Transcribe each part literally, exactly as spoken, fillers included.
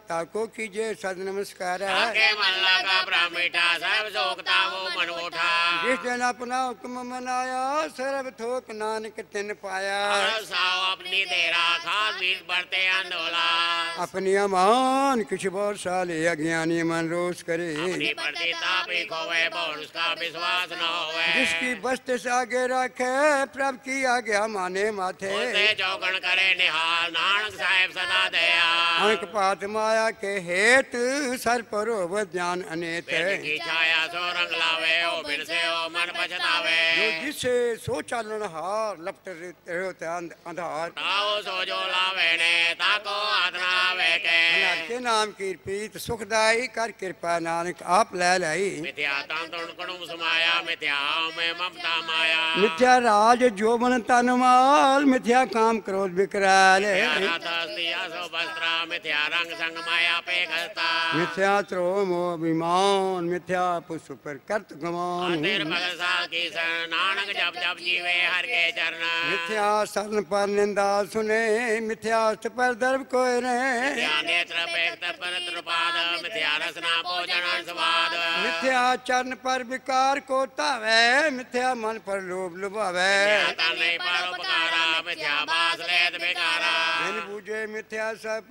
ताको कीजिए सद नमस्कार आके मन लगा ब्राह्मीठा सब जोगता वो मन उठा जिस दिन अपना हुक्म मनाया सर्व थोक नानक तिन पाया साव अपनी तेरा खास बीत बढ़ते अंदोला अपनी अमान किछ बहुत साले अज्ञानी मन रोष करे अपनी प्रतिता भी खोवे बोल उसका विश्वास न होवे जिसकी बस्त से आगे रखे प्रभु की आज्ञा माने माथे उसे चौकन करे निहाल नानक साहेब सदा दया अंक पात माया के हेत सर परो ज्ञान अनेत बिन की छाया सो रंग लावे ओ बिन से ओ मन पछतावे जो जिसे सो चालन हार लपट रहते अंधार ताओ सो जो लावे ने ताको आदना वे के अनार के नाम की प्रीत सुखदाई कर कृपा नानक आप ले लाई मिथ्या तांतुण कुणुम समाया मिथ्या में ममता माया मिथ्या राज जोबन तन माल मिथ्या काम क्रोध विकराल मिथ्या रात अस्तिया सो वस्त्रा मिथ्या रंग संग माया पे घसता मिथ्या त्रो मोह अभिमान मिथ्या पुष्प पर कर्त गमान तेर भगत साल की शरण नानक जब जब जीवे हर के चरण मिथ्या शरण पर निंदा सुने मिथ्या अस्त पर दर्भ कोय रे मिथ्या नेत्र पेक्त पर त्रुपाद मिथ्या रसना भोजन स्वाद मिथ्या चरण पर विकार को तावे मिथ्या मन पर लोभ लुभावे मिथ्या तन नहीं पर उपकारा मिथ्या बास लेत बेकारा बिन बूझे मिथ्या सब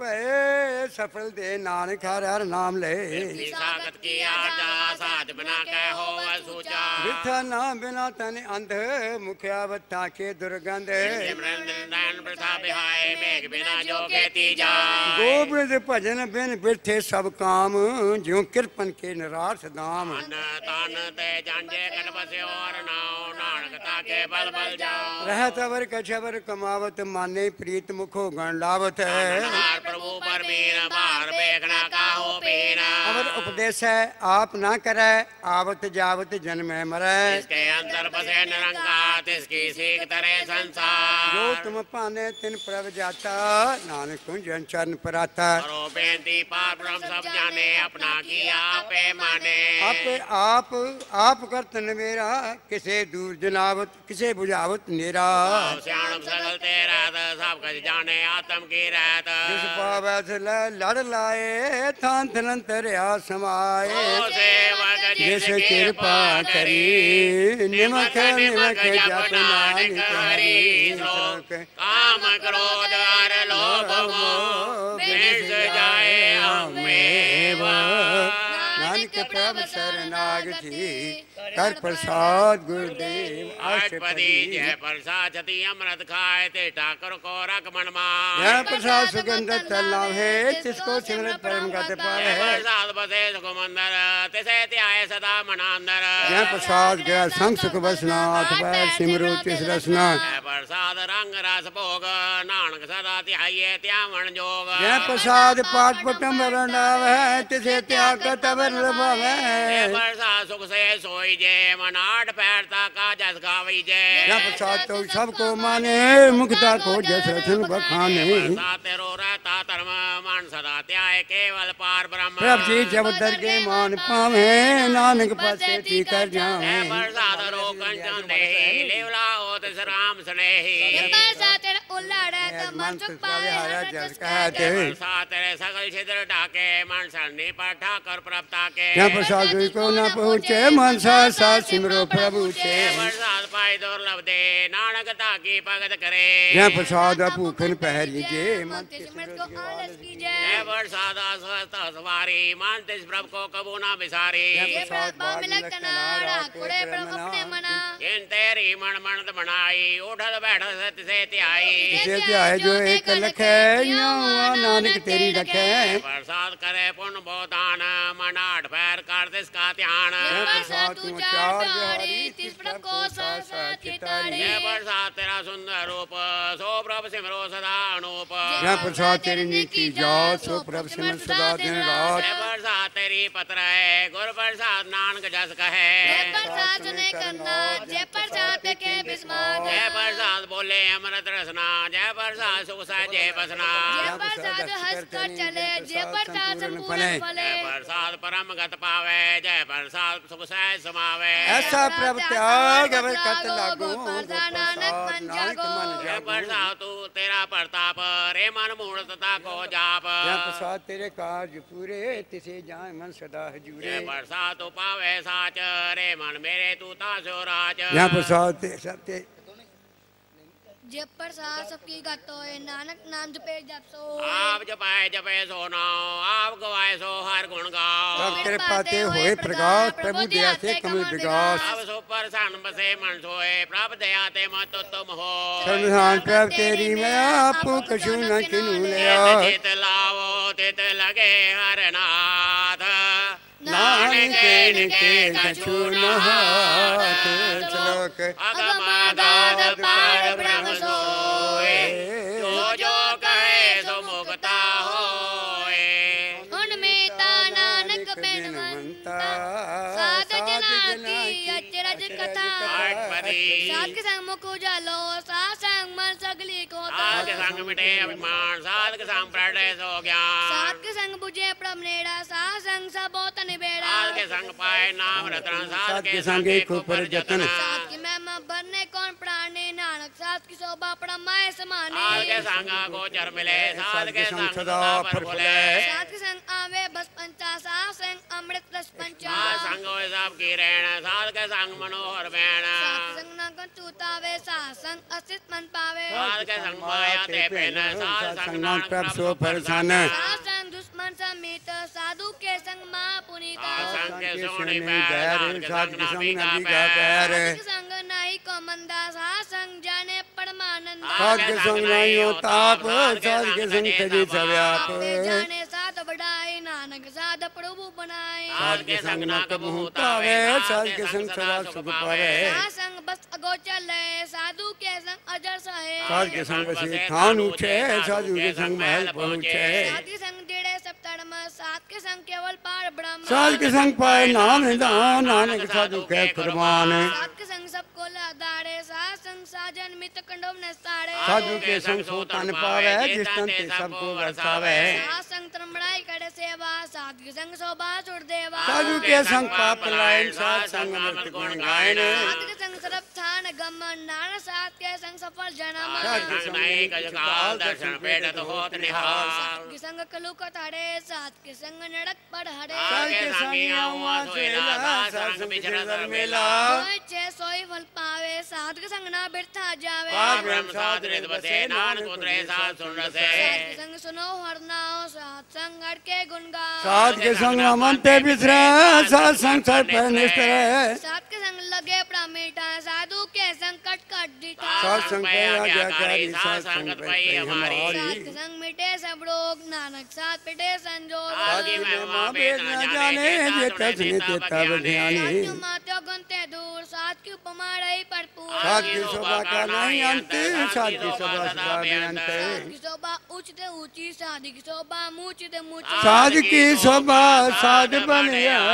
सफल दे नानक हर हर नाम ले इतनी सागत की आर्जा साज बना के हो सूचा मिथ्या ना बिना तन अंध मुखिया बत्ता के दुर्गंध सिमरन नैन प्रथा बिहाय मेघ बिना जो खेती जा गोबिंद भजन बिन बिरथे सब काम ज्यों कृपन के निराश दाम अन्न तान ते जांजे कट बसे और नाव नानक ताके बल बल जाओ रहत अवर कछवर कमावत माने प्रीत मुखो गण लावत है हार प्रभु पर बीन बाहर बेखना का हो बीना अवर उपदेश है आप ना करे आवत जावत जन्म मरे इसके अंतर बसे निरंकार तिसकी सीख तरे संसार जो तुम पाने तिन प्रभ जाता नानक तुम जन चरण पर आता करो बेनती पार ब्रह्म सब जाने अपना किया पे माने आप आप आप करत नवेरा किसे दूर जनावत किसे बुझावत नेरा श्याम सगल तेरा सब कुछ जाने आत्म की रहत जिस पावै ल लड़ लाए थान थनंतर आ समाए ओ सेवक जिस जिस कृपा करी निमक निमक जप नानक हरि काम क्रोध और लोभ मोह मिट जाए हमें नानक प्रभ शरणागति कर प्रसाद गुरुदेव अष्टपदी जय प्रसाद छति अमृत खाए ते ठाकुर को रख मन मान जय प्रसाद सुगंध तला है जिसको सिमरत परम गति पाए है प्रसाद बसे सुख मंदर तिसे त्याय सदा मनांदर जय प्रसाद गया संग सुख बसनाथ बैर सिमरु तिस रसना जय प्रसाद रंग रस भोग नानक सदा त्याये त्यावन जोग जय प्रसाद पाठ पटम वरणाव है तिसे त्याग तवर लभावे जय प्रसाद सुख से सोई जे मनाट पैरता का जस गावी जे जय प्रसाद तो सबको माने मुक्ता को जस रचन बखाने प्रसाद तेरो रहता धर्म मन सदा त्याय केवल पार ब्रह्म प्रभ जी जब दरगे मान पावे नानक पासे ती कर जावे जय प्रसाद रो कंचन देहि लेवला होत राम स्नेही प्रसाद तेरा उल्लाड़ा तो मन चुप पावे हरा हर जस कहते प्रसाद तेरे सकल छिद्र ढाके मन सरनी पर ठाकर प्रभता के जय प्रसाद जी को न पहुँचे मन सा सा सिमरो प्रभु से प्रसाद पाई दुर्लभ दे नानक ताकी भगत करे जय प्रसाद भूखन पहरी जे मन सिमरत को आलस की जय जय प्रसाद स्वस्थ सवारी मान तिस प्रभु को कबू ना बिसारी ये प्रभु मिलक तनाड़ा कुड़े प्रभु अपने मना जिन तेरी मन मनत बनाई उठल बैठल सत से त्याई इसे त्याए जो एक लख है यूं नानक तेरी रखे प्रसाद करे पुण्य बोधान मनाट पैर कर तिसका ध्यान ये प्रसाद तू चार तारी तिस प्रभु को सा सा चितारी जय प्रसाद तेरा सुंदर रूप सो प्रभु सिमरो सदा अनूप जय प्रसाद तेरी नीति जात सो प्रभु सिमर सदा दिन रात जय प्रसाद तेरी पत्र है गुरु प्रसाद नानक जस कहे जय प्रसाद सुने करना जय प्रसाद के बिस्मार जय प्रसाद बोले अमृत रसना जय प्रसाद सुख जय बसना जय प्रसाद हंस कर चले जय प्रसाद संपूर्ण फले जय प्रसाद परम गत पावे जय प्रसाद सुख सहज समावे ऐसा प्रभु त्याग अवर कत लागू नानक मन नानक जागो मन जय जागो प्रसाद तू तेरा प्रताप रे मन मूर्तता को जाप या प्रसाद तेरे कार्य पूरे तिसे जाए मन सदा हजूरे जे प्रसाद तू पावे साच रे मन मेरे तू तासो राज या प्रसाद ते सत्य जब प्रसाद सबकी गातो है नानक नाम जपे जप सो आप जपाए जपे सो नाओ आप गवाए सो हर गुण गाओ सब तेरे पाते होए प्रकाश प्रभु दया से कमल विकास अब सो पर सन बसे मन सोए प्रभ दया ते मत तुम हो सर्वधान प्रभ तेरी मैं आपू कछु न किनु लिया चित लावो तित लगे हर नाथ नानक के कछु न हाथ श्लोक अगमादाद पार ब्रह्म सोए जो जो कहे सो मुक्ता होए उनमें ता नानक बिन मनता साध जना की अचरज कथा साध के संग मुख उजालो साध संग मन सगली को साध के संग मिटे अभिमान साध के संग प्रलय सो ज्ञान साध के संग बुझे प्रभ नेड़ा साध संग सबो तन बेड़ा साध के संग पाए नाम रतन साध साध के के संग संग एक एक ऊपर जतन साध की महिमा बरने कौन प्राणे नानक साध की शोभा परमाय समाने साध के संग गोचर मिले साध के संग सदा पर फुले साध के संग आवे बस पंचा साध संग अमृत रस पंचा साध संग होए सब की रहन साध के संग मनोहर बैण साध के संग नागन चूतावे साध संग असित मन पावे साध के संग माया ते पेन साध संग नानक प्रभ सो परसान साध संग दुश्मन समीत साधु के संग मां पुनीता साध संग के सोनी में पैर गैर साध के साध संग के नाभि संग का नदी का पैर पैर साध के संग नाई को मंदा साध संग जाने परमानंद साध के संग नहीं हो ताप साध के संग तजी सव्याप आपे जाने साध बढ़ाए नानक साध प्रभु बनाए साध के संग न कबहू पावे साध के संग सदा सुख पावे साध संग बस अगोचर है साधु के संग अजर सहे साध के संग से खान उठे साधु के संग महल पहुँचे साध के संग डेढ़े सप्तम साध के संग केवल पार ब्रह्म साध के संग पाए नाम दान नानक साधु के कुर्बान साध के संग सबको लादारे साध संग साजन मित कंडोम नस्तारे साधु के संग सोतन पावे जिस तन ते सबको बरसावे साध संग त्रमड़ाई करे सेवा साध के संग शोभा छुड़ देवा साधु के संग पाप लायन साध संग अमृत गुण गायन साध के संग सरब थान गमन नाना साध के संग सफल जन्म साध के संग नहीं कजकाल दर्शन पेटत होत निहाल साध के संग कलु कथाड़े साध के संग नड़क पर हरे साध के संग आवा सोएला साध संग बिछड़ मेला सोई छे सोई फल पावे साध के संग ना बिरथा जावे पार ब्रह्म साध रिद बसे नानक उतरे साध सुन रसे साध के संग सुनो हरनाओ साध संग हर के गुण गाओ साध के संग अमन ते बिसरे साध संग सर पर निष्ठरे साध के संग लगे प्रमिटा साधु के संग कट कट डीठा साध संग पे आज्ञाकारी साध साध संग संगत पे भई हमारी साध हमारी के संग मिटे सब रोग नानक साध पिटे संजोग साध की महिमा वेद न जाने जे तजने ते तब ध्यानी साधु मात्यो गंते दूर साध की उपमा रही भरपूर साध की शोभा का नहीं अंत साध की शोभा सदा बेअंत साध की शोभा उच्च ते ऊंची साध की शोभा मूच ते मूची साध की शोभा साध बन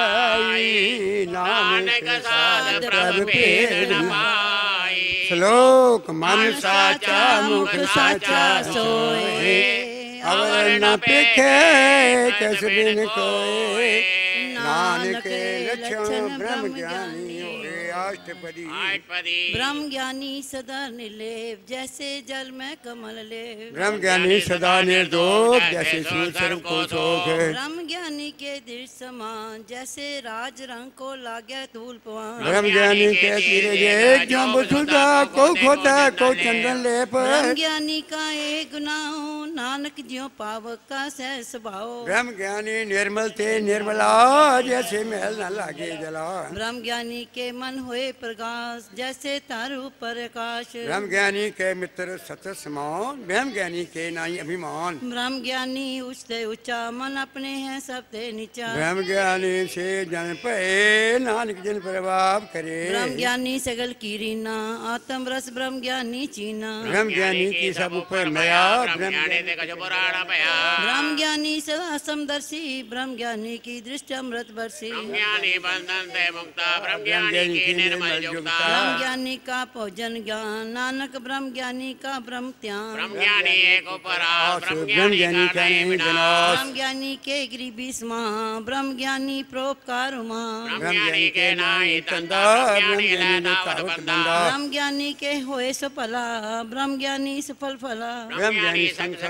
आई नानक साध प्रभ पेड़ पाई श्लोक मन साचा मुख साचा सोए अवर न पेखे कस बिन कोय नानक लक्षण ब्रह्म ज्ञानी होए अष्टपदी आठपदी ब्रह्म ज्ञानी सदा निर्लेप जैसे जल में कमल लेप ब्रह्म ज्ञानी सदा निर्दोष जैसे सूर्य सर्व को शोक ब्रह्म ज्ञानी के दृढ़ समान जैसे राज रंग को लागे धूल पवन ब्रह्म ज्ञानी के तीरे जे जो वसुधा को खोता को चंदन लेप ब्रह्म ज्ञानी का एक गुनाह नानक ज्यों पावक का सह स्वभाव ब्रह्म ज्ञानी निर्मल थे निर्मला जैसे महल न लागे जला ब्रह्म ज्ञानी के मन हुए प्रकाश जैसे तारू पर आकाश ब्रह्म ज्ञानी के मित्र सत समान ब्रह्म ज्ञानी के नाई अभिमान ब्रह्म ज्ञानी उच्चते ऊंचा मन अपने हैं सबते नीचा ब्रह्म ज्ञानी से जन पे नानक जन प्रभाव करे ब्रह्म ज्ञानी सगल की रीना आत्म रस ब्रह्म ज्ञानी चीना ब्रह्म ज्ञानी की सब ऊपर नया ब्रह्म ज्ञानी ते कछ पुराण पया ब्रह्म ज्ञानी सदा समदर्शी ब्रह्म ज्ञानी की दृष्टि अमृत बरसी ब्रह्म ज्ञानी बंधन ते मुक्ता ब्रह्म ज्ञानी की निर्मल युक्ता ब्रह्म ज्ञानी का भोजन ज्ञान नानक ब्रह्म ज्ञानी का ब्रह्म त्याग ब्रह्म ज्ञानी एक उपरास ब्रह्म ज्ञानी का नहीं विनाश ब्रह्म ज्ञानी के गरीबी समा ब्रह्म ज्ञानी परोपकार उमा ब्रह्म ज्ञानी के नाई तंदा ब्रह्म ज्ञानी लादावत बंदा ब्रह्म ज्ञानी के होए सफला ब्रह्म ज्ञानी सफल फला ब्रह्म ज्ञानी संग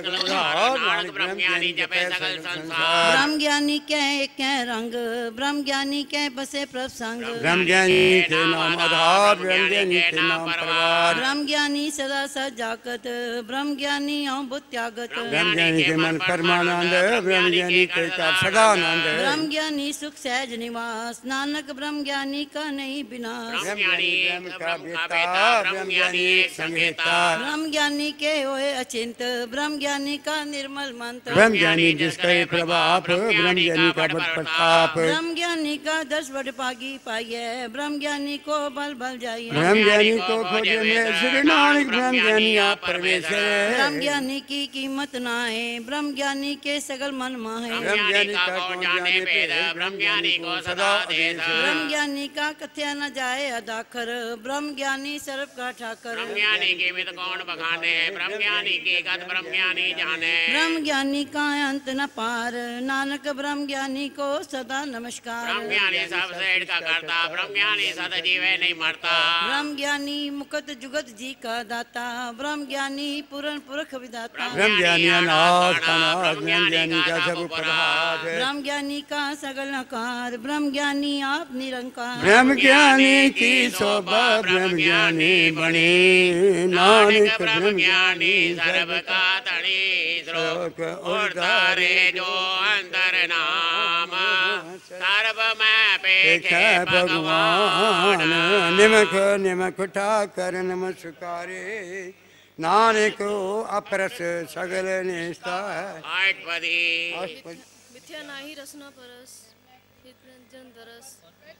सकल उधार नानक ब्रह्म ज्ञानी जपे सकल संसार ब्रह्म ज्ञानी के कै रंग ब्रह्म ज्ञानी के बसे प्रसंग ब्रह्म ज्ञानी के नाम आधार ब्रह्म ज्ञानी के नाम परवार ब्रह्म ज्ञानी सदा सजागत ब्रह्म ज्ञानी बुद्ध त्यागत ब्रह्म ज्ञानी के मन परमानंद ब्रह्म ज्ञानी के का सदानंद ब्रह्म ज्ञानी सुख सहज निवास नानक ब्रह्म ज्ञानी का नहीं विनाश ब्रह्म ज्ञानी ब्रह्म का बेटा ब्रह्म ज्ञानी एक संगीता ब्रह्म ज्ञानी के होए अचिंत ब्रह्म ज्ञानी का निर्मल मंत्र ब्रह्म ज्ञानी जिसका प्रभाव ब्रह्म ज्ञानी का बड़ प्रताप ब्रह्म ज्ञानी का दस बड़ पागी पाइए ब्रह्म ज्ञानी को बल बल जाइए ब्रह्म ज्ञानी को खोजे में श्री नानक ब्रह्म ज्ञानी आप परमेश्वर ब्रह्म ज्ञानी की कीमत ना है ब्रह्म ज्ञानी के सगल मन माहे ब्रह्म ज्ञानी का कौन जाने भेद ब्रह्म ज्ञानी को सदा आदेश ब्रह्म ज्ञानी का कथ्या न जाए अदाखर ब्रह्म ज्ञानी सर्व का ठाकर ब्रह्म ज्ञानी की मित कौन बखाने ब्रह्म ज्ञानी की गत ब्रह्म ज्ञानी जाने ब्रह्म ज्ञानी का अंत न पार नानक ब्रह्म ज्ञानी को सदा नमस्कार ब्रह्म ज्ञानी सब सेठ का करता ब्रह्म ज्ञानी सदा जीवे नहीं मरता ब्रह्म ज्ञानी मुकत जुगत जी का दाता ब्रह्म ज्ञानी पूर्ण पुरख विदाता ब्रह्म ज्ञानी अनाथ अनाथ ब्रह्म ज्ञानी का सब प्रभाव ब्रह्म ज्ञानी का सगल नकार ब्रह्म ज्ञानी आप निरंकार ब्रह्म ज्ञानी की शोभा ब्रह्म ज्ञानी बनी नानक ब्रह्म ज्ञानी सर्व का धनी श्लोक उद्धारे जो अंतर नाम सर्व में पेखे भगवान निमख निमख ठाकर नमस्कारे नानक अपरस सगल निष्ठा आठपदी मिथ्या नाही रसना परस निरंजन दरस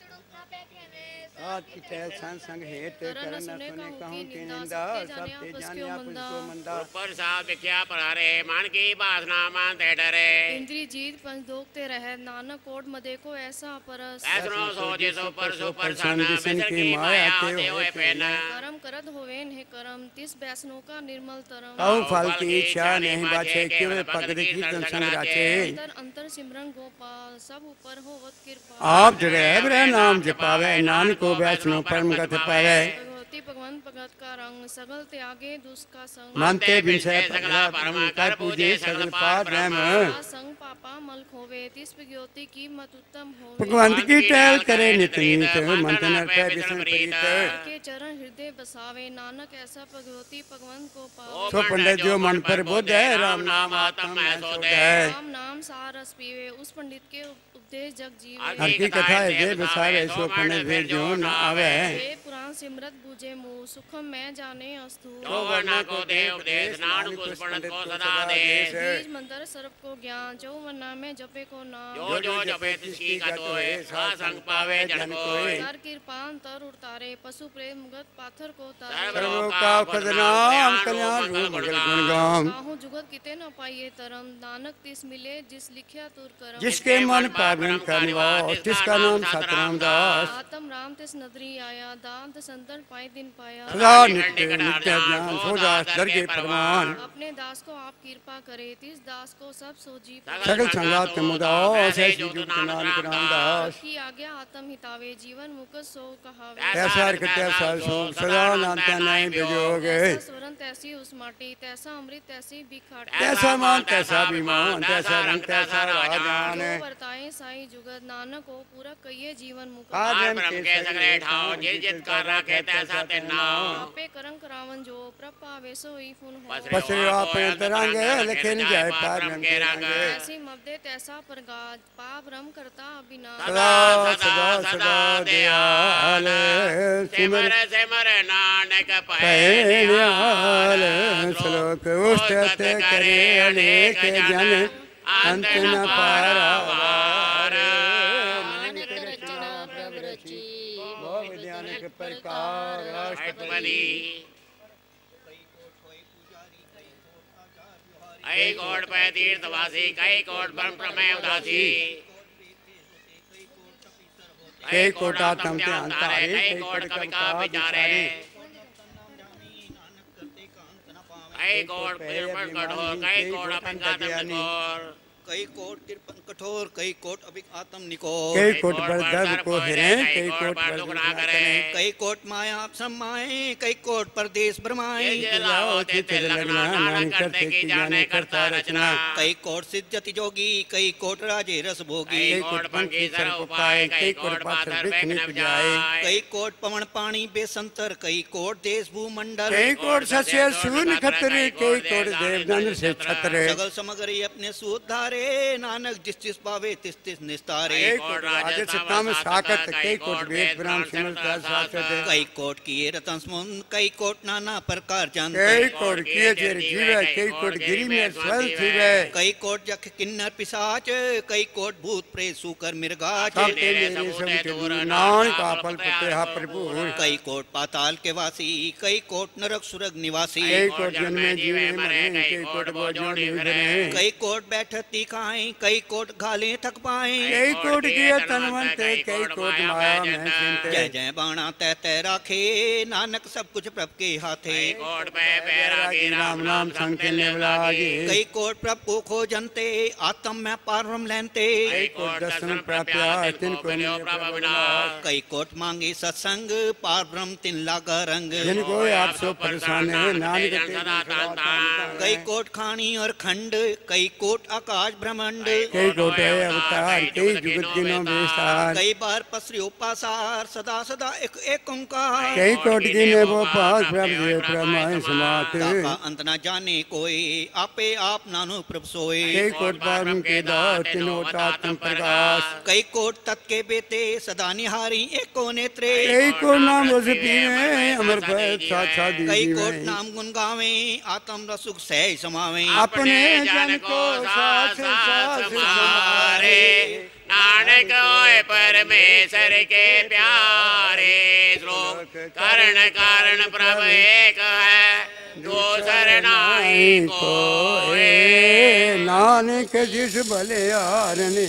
आज की तय संग हेत करना सुने कहूँ की निंदा सब ते जाने आप उसको मंदा ऊपर साथ विख्या परारे मान की वासना मानते डरे इंद्री जीत पंच दोगते रहे नानक कोट मदे को ऐसा परस ऐसनो सोचे सो पर सो पर सन बिसर की माया ते हुए पेन करम करत होवेन है करम तिस बैसनो का निर्मल तरम कहूँ फल की इच्छा नहीं बाछे क्यों पकड़ की संग राचे अंतर अंतर सिमरन गोपाल सब ऊपर होवत कृपा आप जरे ब्रह नाम जपावे नानक को वैष्णो परम गत पावे भगवती भगवान भगत का रंग सगल त्यागे दुष्का संग मानते विषय पगला परम कर पूजे सगल पार ब्रह्म संग पापा मल खोवे तिस विज्ञोति की मत उत्तम होवे भगवंत की टहल करे नित नित मंथन पे विष्णु प्रीत के चरण हृदय बसावे नानक ऐसा भगवती भगवान को पावे सो पंडित जो मन पर बोध है राम नाम आत्म में सोध है राम नाम सार रस पीवे उस पंडित के उपदेश जग जीवे हर की कथा है जे बसावे सो पंडित वे जो न आवे वे पुराण सिमरत बुझे मुँह सुखम मैं जाने अस्तु तो वर्णा को दे उपदेश नानक उस पंडित को सदा देश बीज मंत्र सर्व को ज्ञान जो वर्णा में जपे को नाम जो जो जपे तिसकी गत होए सा संग पावे जन कोय सर कृपान तर उतारे पशु प्रेम गत पाथर को तार सर्व का खजनाम कल्याण रूप मंगल गुण गाम काहू जुगत किते न पाइए तरम नानक तिस मिले जिस लिखिया तुर करम जिसके मन पावन करवाओ तिसका नाम सतराम दास आत्म राम तिस नदरी आया दांत संतन पाए दिन पाया सदा नित्य नित्य ज्ञान सो दास दर्गे प्रमाण अपने दास को आप कृपा करे तिस दास को सब सोजी सगल संगात मुदाओ ऐसे युक्त नानक रामदास की आज्ञा आत्म हितावे जीवन मुख सो कहावे ऐसा करते ऐसा सो सदा नानक नहीं बिजोगे तैसा स्वरन तैसी उस माटी तैसा अमृत तैसी बिखाट तैसा मान तैसा विमान तैसा रंग तैसा राजान जो वर्ताए साई जुगत नानक को पूरा कहिए जीवन मुख आदम ब्रह्म के सगले ठाव जिस जित कर रखे तैसा ते नाव पे करम करावन जो प्रपावे सोई फुन हो पसरे आप तरंग लिखे न जाए पार ब्रह्म के रंग ऐसी मब्दे तैसा परगाज पाप रम करता अविनाश सदा सदा सदा दयाल सिमर सिमर नानक पैण्याल श्लोक उष्टत करे अनेक जन अंत न पारावार नानक रचना प्रभ रची भव विज्ञानक प्रकार अष्टपदी कई कोट पे तीर्थवासी कई कोट ब्रह्म प्रमेय उदासी कई कोट आत्म ध्यान तारे कई कोट कविका विचारे कई कोट कठोर कई कोट अपन का कठोर कई कोट तिरपन कठोर कई कोट अभिक आत्म निकोर कई कोट पर गर्व को हिरें कई कोट पर दुख ना करें कई कोट माया आप समाए कई कोट परदेश भ्रमाए लाओ तिथ लगना नानक करते की जाने करता रचना कई कोट सिद्धति जोगी कई कोट राजे रस भोगी कई कोट पंखी सर उपाय कई कोट पाथर बिखने जाए कई कोट पवन पानी बेसंतर कई कोट देश भूमंडल कई कोट सस्य सून खतरे कई कोट देवदंड से छतरे सगल समग्री अपने सुधारे नानक जिस जिस पावे तिस तिस निस्तारे कई कोट राजस तम साकत कई कोट वेद ब्राह्मण सिमरता शास्त्र कई कोट किए रतन समुद्र कई कोट नाना प्रकार जन कई कोट किए चिर जीवे कई कोट गिरी में स्वस्थ जीवे कई कोट जख किन्नर पिशाच कई कोट भूत प्रेत सूकर मृगाच सब ते मेरे सब दूर नानक का फल पते हा प्रभु कई कोट पाताल के वासी कई कोट नरक सुरग निवासी कई कोट जन्मे जीवे मरे कई कोट बोझोड़ी फिरे कई कोट बैठती खाएं कई कोट घाले थक पाए कई कोट किए तनवंते कई कोट माया में चिंते जय जय बाणा तय तय राखे नानक सब कुछ प्रभ के हाथे कोट पे बैरागी राम नाम संकेलने लागे कई कोट प्रभ को खो जनते आत्म में पारम लेनते कई कोट दर्शन प्राप्त तिन को मिले प्रभु विनाश कई कोट मांगे सत्संग पार ब्रह्म तिन लागा रंग जिनको आप सो परेशान है नानक सदा तांता कई कोट खानी और खंड कई कोट आकाश ब्रह्मांड कई कोट है अवतार कई जुगत दिनों विस्तार कई बार पसरियो पासार सदा सदा एक एक ओंकार कई कोट गिने वो पास प्रभु देव प्रमाय समात ताका अंत न जाने कोई आपे आप नानु प्रभ सोए कई कोट पारम के दात तिनो तात्म प्रकाश कई कोट तत् के बेते सदा निहारी एको नेत्रे कई को नाम उस पीवे अमर पद साक्षात कई दीदी कोट में नाम गुण गावे आत्म रसुख सह समावे अपने जन को सास सास हमारे नानक होए परमेश्वर के प्यारे श्लोक करण कारण प्रभु एक है दूसर नाई कोई नानक जिस भले हारने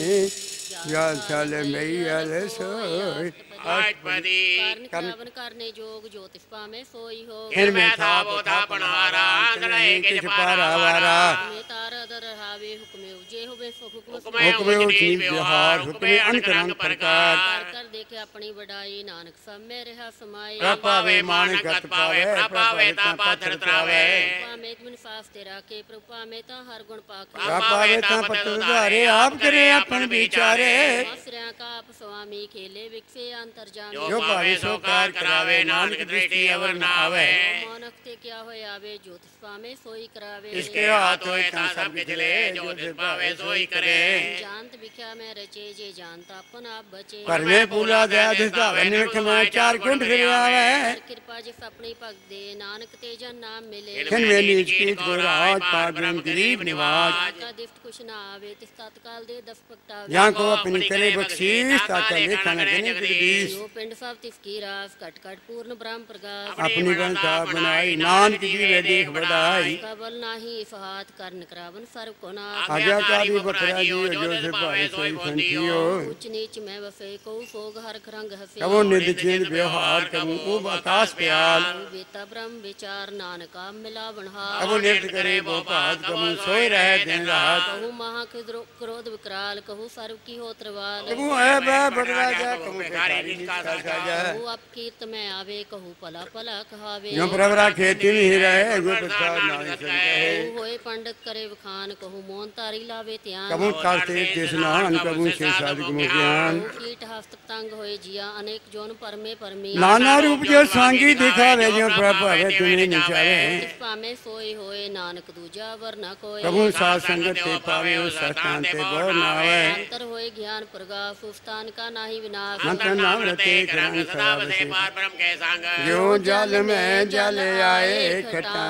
या चल मैयल सोई अष्टपदी कारण करावन करने जोग ज्योतिष पामे सोई हो फिर मैं था वो था पनहारा अंधड़े के पारा वारा में तार दर हावे हुक्मे उजे होवे सो हुक्म हुक्मे उचनी व्यवहार हुक्मे अनक रंग प्रकार कर कर देखे अपनी बड़ाई नानक सब में रहा समाई प्रपावे मानक गत पावे प्रपावे ता पाथर त्रावे पामे तुम सास तेरा के प्रपा में ता हर गुण पाक प्रपावे ता पत्र उधारे आप करे अपन विचारे आश्रय का आप स्वामी खेले विकसे अंतर्जामी जो पावे सो कार करावे नानक दृष्टि अवर न आवे मानक ते क्या होय आवे ज्योतिष पामे सोई करावे इसके हाथ होए ता सब पिछले जो दिल पावे सोई करे जानत बिख्या में रचे जे जानता अपन आप बचे पर में पूरा दया दिसदा निरख में चार कुंड फिर आवे कृपा जिस अपनी पग दे नानक तेजन नाम मिले खन में नीच कीच को राज पार ब्रह्म गरीब निवाज का दिफ्ट कुछ ना आवे तिस तत्काल दे दस पकतावे यहाँ को अपनी करे बख्शीश ताका लेखा न गने जगदीश जो पिंड सब तिसकी रास कट कट पूर्ण ब्रह्म प्रकाश अपनी बनता बनाई नानक जीवे देख बधाई कबल नाही फहात कर्ण करावन सर्व को ना आज्ञा का भी बखरा जी जो से पाए सोई संतियो उच्च नीच में वफे को फोग हर रंग हफे कबो निध चेंद व्यवहार कबो ऊब आकाश प्याल बेता ब्रह्म विचार नानका मिलावन हार कबो निध करे वो पाद कबो सोए रहे दिन रात कहू महा क्रोध विकराल कहू सर्व की होत्रवाल कबो है बे बड़रा जा कबो भिखारी निष्ठा साजा कहू अपकीर्त में आवे कहू पला पला कहावे जो प्रवरा खेती में ही रहे जो प्रसाद नानी से कहे कहू होए पंडित करे वखान कहू मोन तारी लावे त्यान कबो कार्तिक देशनान कबो से साधिक मुज्ञान कहू कीट हस्त तंग होए जिया अनेक जोन परमे परमी नाना रूप जो सांगी दिखावे जो प्रभु है तुम्हें निचावे पामे सोई होए नानक दूजा वर न कोई कबो साथ संगत ते पावे उस स्थान ते गौर न आवे अंतर होए ज्ञान प्रगास उस स्थान का नाही विनाश मंत्र नाम रते रंग सदा बसे पार ब्रह्म के संग जो जल में जल आए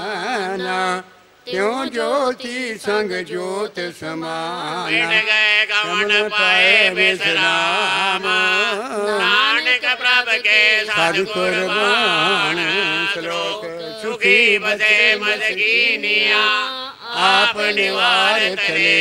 खटाना त्यों ज्योति संग ज्योत मिट समाना गए गवन पाए विश्राम नानक प्रभु के साधु कुर्बान श्लोक सुखी बसे मदकीनिया आप निवार तले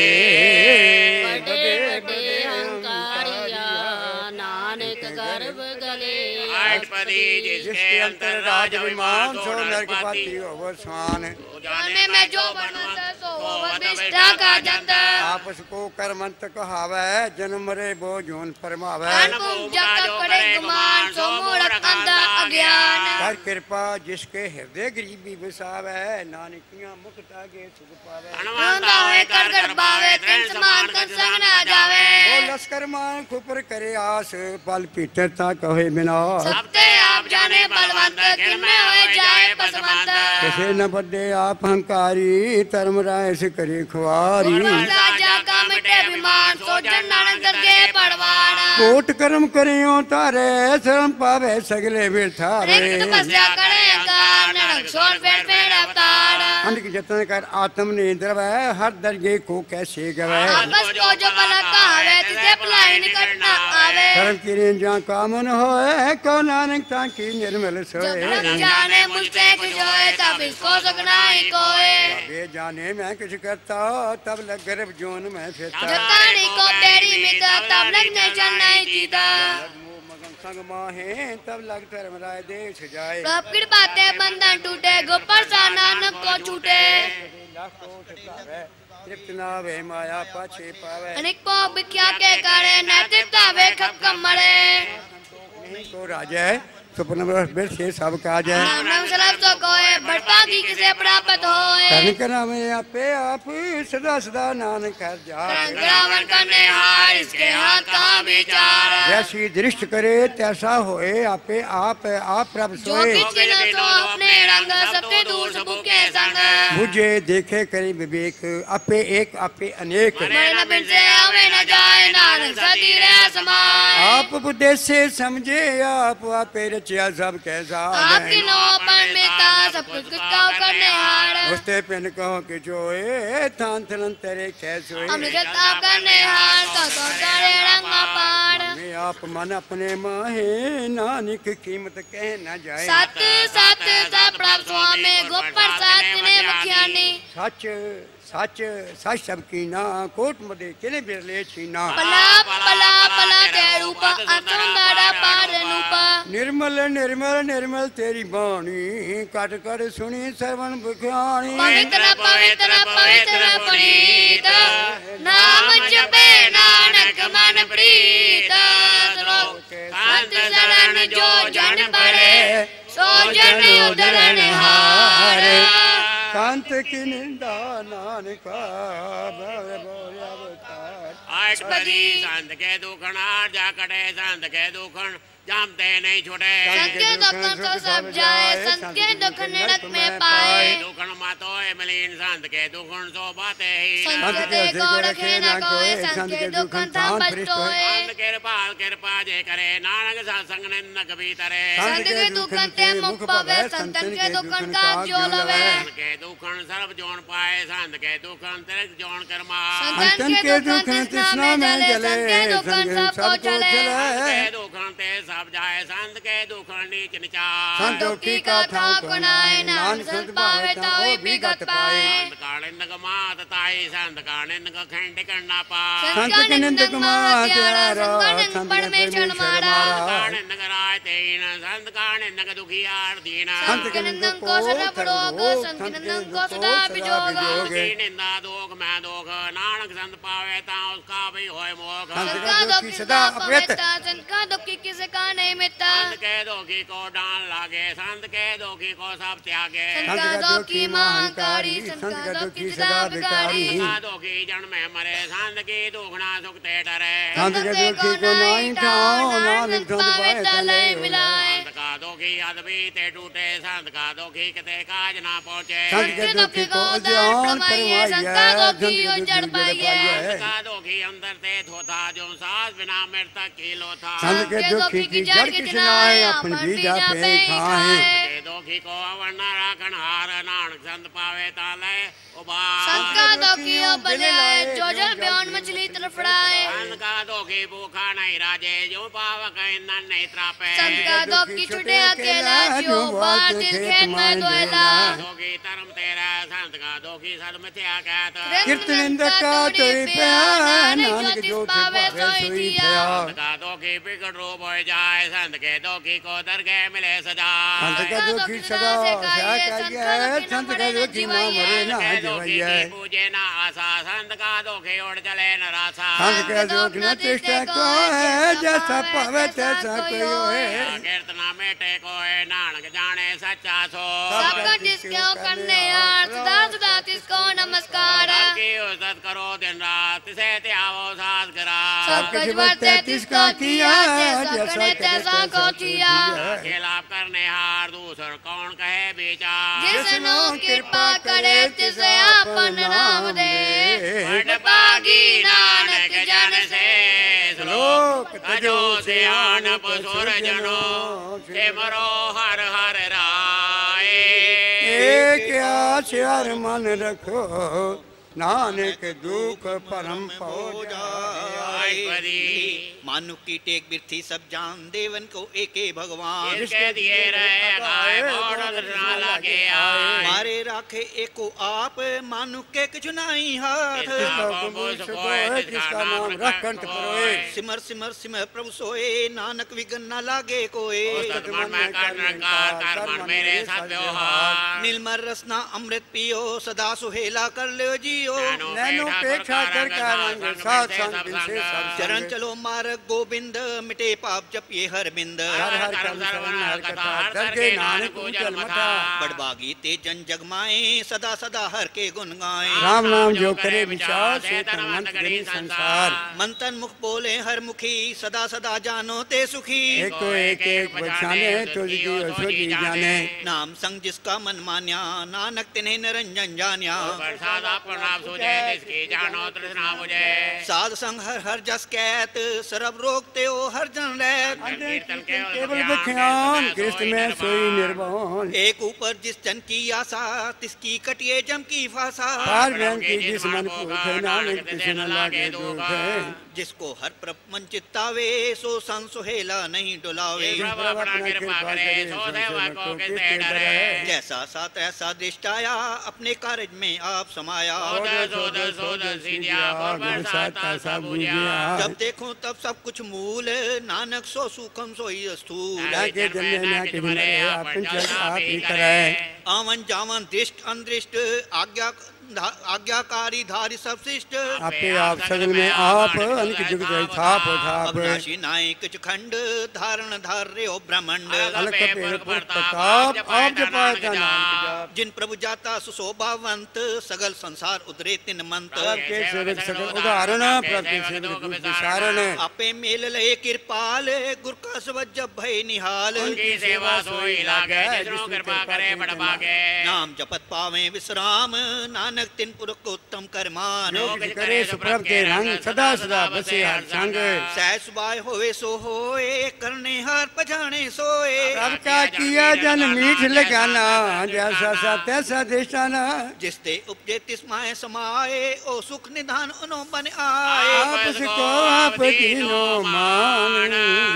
बड़े बड़े अहंकारिया नानक गर्भ गले अष्टपदी जिसके अंतर राज विमान सो नरकपति हो स्वान जाने में जो बनवंत सो वशिष्ठा का जंत आपस को करमंत कहावे जन्म मरे बो जोन फरमावे पूजा का करे गुमान सो मूढ़ अंधा अज्ञान कर कृपा जिसके हृदय गरीबी बसावे नानकियां मुक्ता के सुख पावे रोंदा है कर कर बावे तिन समान कर संग ना जावे ओ लश्कर मान खुपर करे आस पल पीटरता कहे बिना सबते आप जाने बलवंत किन में होए जाए पसवंत किसे न बदे आप हंकारी धर्म राय से करे खुआरी राजा का मिटे विमान सो जन नानक दरगे पड़वान कोट कर्म करियो तारे शर्म पावे सगले बिठारे रिक्त तपस्या करेगा नानक सोर फेर फेर अवतार अनक जतन कर आत्म निद्र वै हर दर्जे को कैसे गवे आपस को जो पलक कहावे तिसे भलाई निकट न आवे कर्म किरे जा कामन होए को नानक ताकी निर्मल जब सोए लग जाने मुझसे कुछ होए तब इसको सकना ही कोई वे जाने मैं कुछ करता तब लग गर्भ जोन में फिरता जब तानी को तेरी मित तब लग नहीं चलना ही जीता मगन संग माहे तब लग धर्म राय देश जाए कब किड़ बातें बंधन टूटे गोपर सा नानक को छूटे तृप्त ना वे माया पाछे पावे अनेक पो बिख्या के करे नैतिकता वे खक्कम मरे नहीं को राजा है सुपन बिर से सब काज है नाम नाम सलाम तो कोए बढ़ता की किसे प्राप्त होए करन करा में आपे आप सदा सदा नानक कर जाए ग्रावन करने हार इसके हाथ का विचार जैसी दृष्ट करे तैसा होए आपे आप आप प्रभ जो सोए किसी न तो अपने रंग सबके दूर सबू के संग मुझे देखे करे विवेक आपे एक आपे अनेक मरे न बिन से आवे न जाए नानक सती रह समाए आप बुद्धि से समझे आप आपे रचिया सब कैसा आपकी नौपन में ता सब कुछ कुछ का करने हार उसते पिन कहो कि जोए थान थलन तेरे कैसोए अमृत आप करने हार तो तो करे रंग पार मैं आप मन अपने माहे नानक कीमत कह न जाए सत सत सब प्रभ स्वामी गोपर साथ ने मुखियानी सच सच सच सब की ना कोट मदे किने बिरले छीना पला पला पला के रूप असुंदर पार रूप निर्मल निर्मल निर्मल तेरी बाणी कट कर सुनी श्रवण बुखानी पवित्र पवित्र पवित्र पुनीत नाम जपे नानक मन प्रीत अंत शरण जो जन पड़े सो जन उदरण हार कांत की निंदा नानका भव भव अवतार अष्टपदी संत के दुखन जा कटे संत के दुखन जामते नहीं छूटे संत के दुखन तो सब जाए संत के दुख नरक में पाए दुखन मातो मलिन संत के दुखन सो बाते ही संत के को रखे न कोई संत के दुखन था बचोए संत कृपाल कृपा जे करे नानक सत्संग निंदक भीतरे संत के दुखन ते मुख पावे संतन के दुखन का जो लवे संत के दुखन सर्व जोन पाए संत के दुखन तिरक जोन कर्मा संतन के दुखन तृष्णा में जले संत के दुखन सबको चले के दुखन ते सब जाए संत के दुखन नीच नीचा संत दुखी का था कुनाए नाम संत पावे तावे विगत पाए संत का निंदक मात ताई संत का निंदक खंड करना पा संत का निंदक मात्यारा संत का निंदक परमेश्वर मारा का निंदक राय तेन संत का निंदक दुखियार दीना संत के निंदक को सदा रोग संत के निंदक को सदा विजोग निंदा दोग मैं दोग नानक संत पावे ता उसका भी होए मोग संत का दुखी सदा पवित्र संत का दुखी किसे का नहीं मिटता संत के दुखी को डाल लागे संत के दुखी को सब त्यागे संत का दुखी महाकारी संत का दुखी सदा विकारी का दुखी जन्मे मरे संत की दुखना सुख ते डरे संत के दुखी को नहीं ठाओ नानक संत पाए तले मिलाए संत का दुखी अदबी ते टूटे संत का दुखी कते काज ना पहुँचे संत के दुखी को ध्यान परमाइए संत के दुखी उजड़ पाइए संत का दुखी अंदर ते थोथा जो सास बिना मृतक की लोथा संत के दुखी की जड़ किसना है अपन बीजा पे खाए के दुखी को अवर्ण राखन हार नानक संत पावे ताले उबार संत का दुखी ओ बने जो जल ब्यान मछली तड़फड़ाए संत का दुखी भूखा नहीं राजे जो पावक ईंधन नहीं त्रापे संत का दुखी छुटे अकेला जो बात खेत में दोएला दुखी धर्म तेरा संत का दोखी सद मिथ्या कहत कीर्तनिंद का तोरी पे नानक जो पावे सोई दिया संत का दोखी बिगड़ रूप हो जाए संत के दोखी को दरगाह मिले सजा संत का दोखी सदा है संत का दोखी ना मरे ना जवैया पूजे ना आशा संत का दोखी उड़ चले न रासा संत का दोख न तृष्णा को है जैसा पावे तैसा कोई है कीर्तना मेटे को है नानक जाने सच्चा सो सबका जिसको करने यार सदा सदा तिसको नमस्कार की उज्जत करो दिन रात से त्यावो सास करा सबका वर्ते तिसका किया जैसा तैसा को किया खिलाफ करने हार दूसर कौन कहे विचार जिसनो कृपा करे तिसे अपन नाम दे पागी नानक जन से श्लोक तजो सियान पसुर जनो से मरो हर हर राय एक आचार मन रखो नानक दुख परम पो जाए मानु की टेक बिरथी सब जान देवन को एके भगवान इसके दिए रहे गाय मोड़ ना लगे आए मारे राखे एको आप मानु के चुनाई हाथ जिसका नाम रखंत परोए सिमर सिमर सिमर प्रभु सोए नानक विघन न लागे कोए मन में कर कर कर मन मेरे साथ व्यवहार नीलमर रसना अमृत पियो सदा सुहेला कर लो जियो नैनो पेक्षा कर कारण साथ संग बिन से सब चरण चलो मार्ग गोविंद मिटे पाप जपिए हर बिंद हर हर कर्म सर्वन हर कथा दर के नानक उजल मथा बड़बागी ते जन जगमाए सदा सदा हर के गुण गाए राम नाम जो करे विचार से तन मन करे संसार मन तन मुख बोले हर मुखी सदा सदा जानो ते सुखी एक तो एक एक बचाने तुझी असुजी जाने नाम संग जिसका मन मान्या नानक तिन्हें निरंजन जान्या प्रसाद प्रणाम सुझे जिसकी जानो तृष्णा मुझे साध संग हर हर जस कहत सरब रोकते हो हर जन रहत केवल विख्यान कृष्ण में सोई निर्वाण एक ऊपर जिस जन की आशा तिसकी कटिए जम की फासा पार ब्रह्म की जिस मन को है नानक किसी न लागे दुख है जिसको हर प्रप मन चित्तावे सो सन सुहेला नहीं डुलावे जिस प्रभु अपना कृपा करे सो सेवक को किससे डरे जैसा सा तैसा दृष्टाया अपने कार्य में आप समाया सोद सोद सीधिया और साता सब बुझिया जब देखो तब सब कुछ मूल नानक सो सुखम सोई स्थूल लागे जन्मे ना के भरे अपन चल आप ही करे आवन जावन दृष्ट अनदृष्ट आज्ञा आज्ञाकारी धारी सब शिष्ट आपे आप सगल में आप अनक जुग गए थाप थाप अविनाशी नाय कुछ खंड धारण धार्य ओ ब्रह्मंड अलग पेड़ प्रताप आप जपाए का नाम जिन प्रभु जाता सुशोभावंत सगल संसार उतरे तिन मंत के सेवक सगल उदाहरण प्रभु के सेवक विचारण आपे मेल लय कृपाल गुर का सब जब भय निहाल उनकी सेवा सोई लागे जिसनो कृपा करे बड़ भागे नाम जपत पावे विश्राम नानक तिन पुरख को उत्तम करमान योग करे सुप्रभ के रंग सदा सदा बसे हर संग सह सुबाय होवे सो होए करने हर पछाने सोए रब का किया जन मीठ लगाना जैसा सा तैसा दिशाना जिसते उपजे तिस्माए समाए ओ सुख निधान उनो बन आए आपस को आप तीनों मान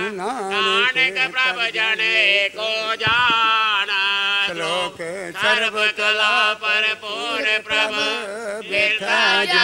नानक प्रभ जने को जाना श्लोक सर्व कला पर पूर्ण प्रभ बिरथा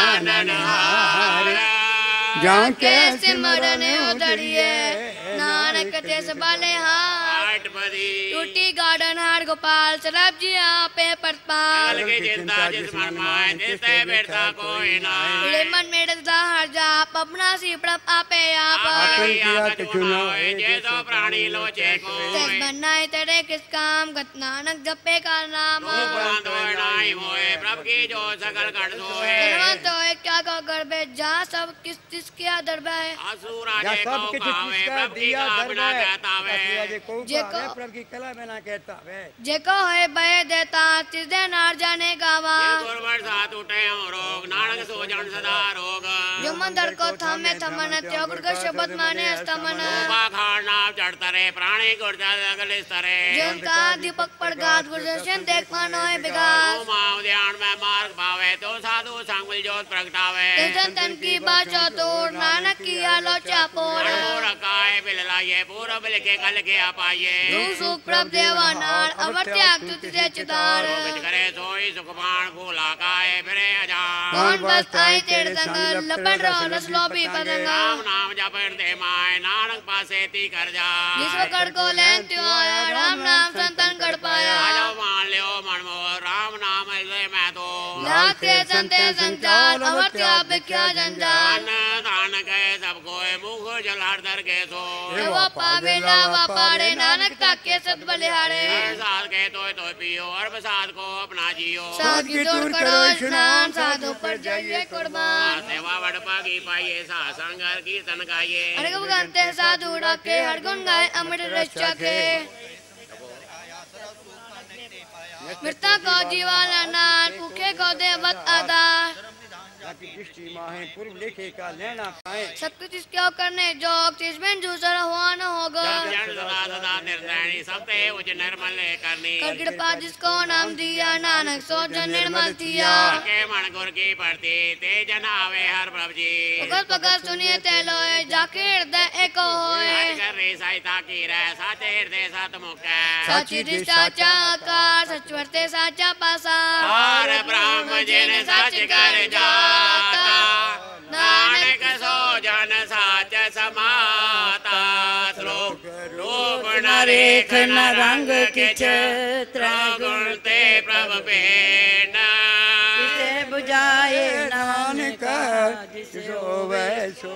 जाननहार जान के सिमरन उधरिए नानक तेस बाले हार टूटी गार्डन हार गोपाल सरब जी आपे परपाल की चिंता जिस मन माय जिससे बिरथा कोई ना रे मन में डरता हर जाप अपना सी प्रभ आपे आप आपन किया तो चुनो जैसो प्राणी लोचे को तेस बनाए तेरे किस काम गत नानक जपे का नाम नाई मोए प्रभ की जो सकल कर सोए तो क्या को गर्भे जा सब किस किस किया दरबे असुरा या जे सब को कुछ पावे किसका प्रभ की दिया का बिना दरबार कहता वे जेको जेको- प्रभु की कला में ना कहता है जेको है बय देता तिसदे नार जाने गावा गुरवर साथ उठे हो रोग नानक सोजन सदा रोग जो मंदर को थमे थमन त्यो गुर का शब्द माने अस्तमन खाड़ नाव चढ़ता रे प्राणी गुर्जा अगले स्तरे जिनका दीपक पर गात गुरदर्शन देख मानो है विकास माव ध्यान में मार्ग पावे तो साधु संग ज्योत प्रगटावे तिसन तन की बात चतुर नानक की आलोचा पोर रकाए बिल लाइए पूर्व लिखे कल के आप आइए तू सुख प्रभ देवानार अवर त्याग तुझे चितार कुछ करे सोई सुखपान फूला काए फिरे अजान कौन बस आए तेरे संग लपट रहो रसलो भी पतंगा राम नाम जपन दे माए नानक पासे ती कर जा जिसको कर को लेन त्यों आया राम नाम संतन कर पाया आलो मान लियो मन मोह राम नाम ले मैं तो लाख के संते संचार अवर त्याग क्या जंजाल दान गए सब कोई मुख जलार दर के सो वो पावे लावा पारे नानक ताके सत बलिहारे साथ के तो तो पियो और प्रसाद को अपना जियो साथ की तोड़ करो स्नान साधु पर जाइए कुर्बान सेवा वडपा की पाइए सा संगर कीर्तन गाइए अरे कब गाते साधु डाके हर गुण गाए अमृत रक्षा के मृता को जीवाला नान भूखे को देवत आधार दृष्टि माहे पूर्व लेखे का लेना पाए सब कुछ इसके करने जो जिसमें दूसरा हुआ न होगा सबते उच निर्मल करनी कर कृपा जिसको नाम दिया नानक सो जन निर्मल दिया के मन गुर की पड़ती ते जन आवे हर प्रभु जी पकड़ पकड़ सुनिए तेलोए जाके हृदय एक होए कर रे सहायता की रे साचे हृदय सात मुख साची दृष्टा आकार सच वर्ते साचा पासा और ब्रह्म जिन सच कर जाता नानक सो जन साच समाता श्लोक रूप न रेख न रंग किच त्रगुण ते प्रभ भेन जिसे बुझाए नानक जो वैसो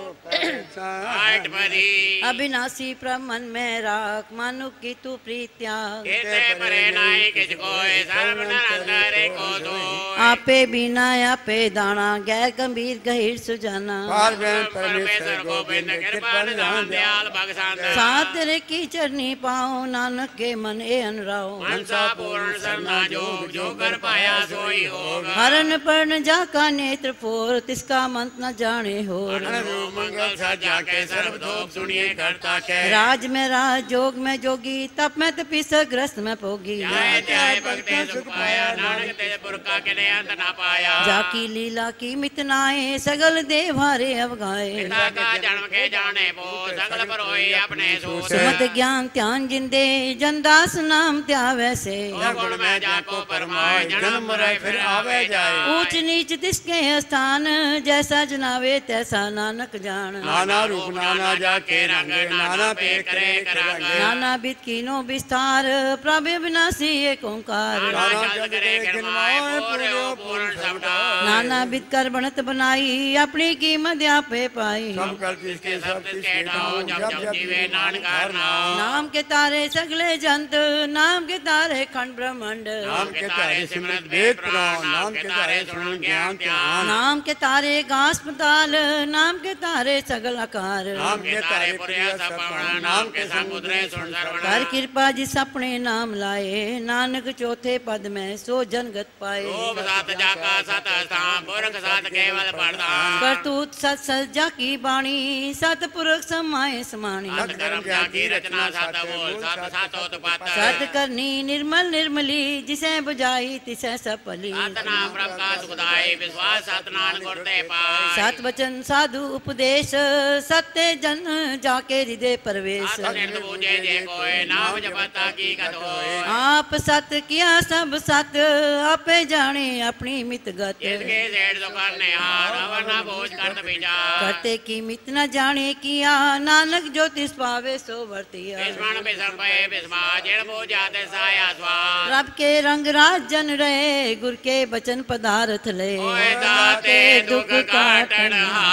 आठ परी अविनाशी प्रमन में राख मानु की तू प्रीत्या केते परे नाई किछ कोय सर्व निरंतर को दो आपे बिना आपे दाना गैर गंभीर गहिर सुजाना परमेश्वर गोविंद कृपा निधान दयाल भगशांत सात रे की चरनी पाओ नानक के मन ए अनुराओ मनसा पूर्ण सरना जोग जो कर पाया सोई होगा हरण पर्ण जाका नेत्र फोर तिसका मंत्र न जाने हो मंगल सजा के सर्वदोष सुनिए करता के राज में राज जोग में जोगी तप में तपीस ग्रस्त में पोगी जय जय भक्ति सुख पाया नानक तेज पुरखा के ने अंत ना पाया जाकी लीला की मितनाए सगल देवारे अवगाए पिता का जन्म के जाने वो सगल पर होई अपने सूत सुमत ज्ञान ध्यान जिंदे जनदास नाम त्यावे से गुण में जाको परमाय जन्म मरे फिर आवे जाए ऊंच नीच तिसके स्थान जैसा जनावे तैसा नानक जान नाना रूप नाना जाके रंग नाना पे करे करंग नाना बिद कीनो विस्तार प्रभु विनाशी एक ओंकार नाना जग करे गिनवाए पूरे पूर्ण सबटा नाना बिद कर बनत बनाई अपनी कीमत आपे पाई सब कर जिसके सब के ठाओ जब जब जीवे नानक नाम नाम के तारे सगले जंत नाम के तारे खंड ब्रह्मांड नाम के तारे सिमरत वेद पुराण नाम के तारे सुन ज्ञान ध्यान नाम के तारे घास पताल नाम के तारे सगल आकार नाम के तारे पुरिया सपना नाम के समुद्रे सुन कर सर्वण कृपा जिस अपने नाम लाए नानक चौथे पद में सो जनगत पाए रूप सात जाका सत स्थान पुरख सात केवल प्रधान करतूत सत सज्जा की बाणी सतपुरख समाए समाणी सत कर्म की रचना सात बोल सात सातों तुपात सत करनी निर्मल निर्मली जिसे बुझाई तिसे सफली सात नाम प्रभ का सुखदाई विश्वास सात नान गुरते पाए सत वचन साधु उपदेश सत्य जन जाके हृदय प्रवेश सात निर्द पूजे जे कोय नाम जपता की कथ होय आप सत किया सब सत आपे जाने अपनी मित गत जिसके सेठ तो करने हार अवरना बोझ करत विचार करते की मित न जाने किया नानक ज्योतिष पावे सो वर्तिया विस्मरण विसम भय विस्मा जिण बोझाते साया स्वार रब के रंग राज जन रहे गुर के बचन पदार्थ ले ओए दाते दुख काटन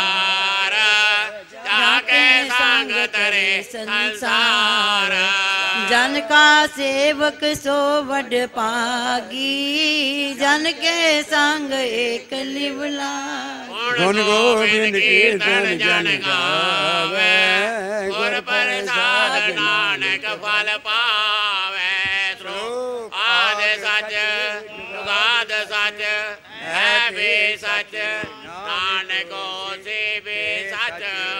हार जाके संग तरे संसार जन का सेवक सो वड पागी जन के संग एक लिवला गुण गोविंद कीर्तन जन गावे गुर प्रसाद नानक फल पावे आद सच जुगाद सच है भी सच नानक से भी सच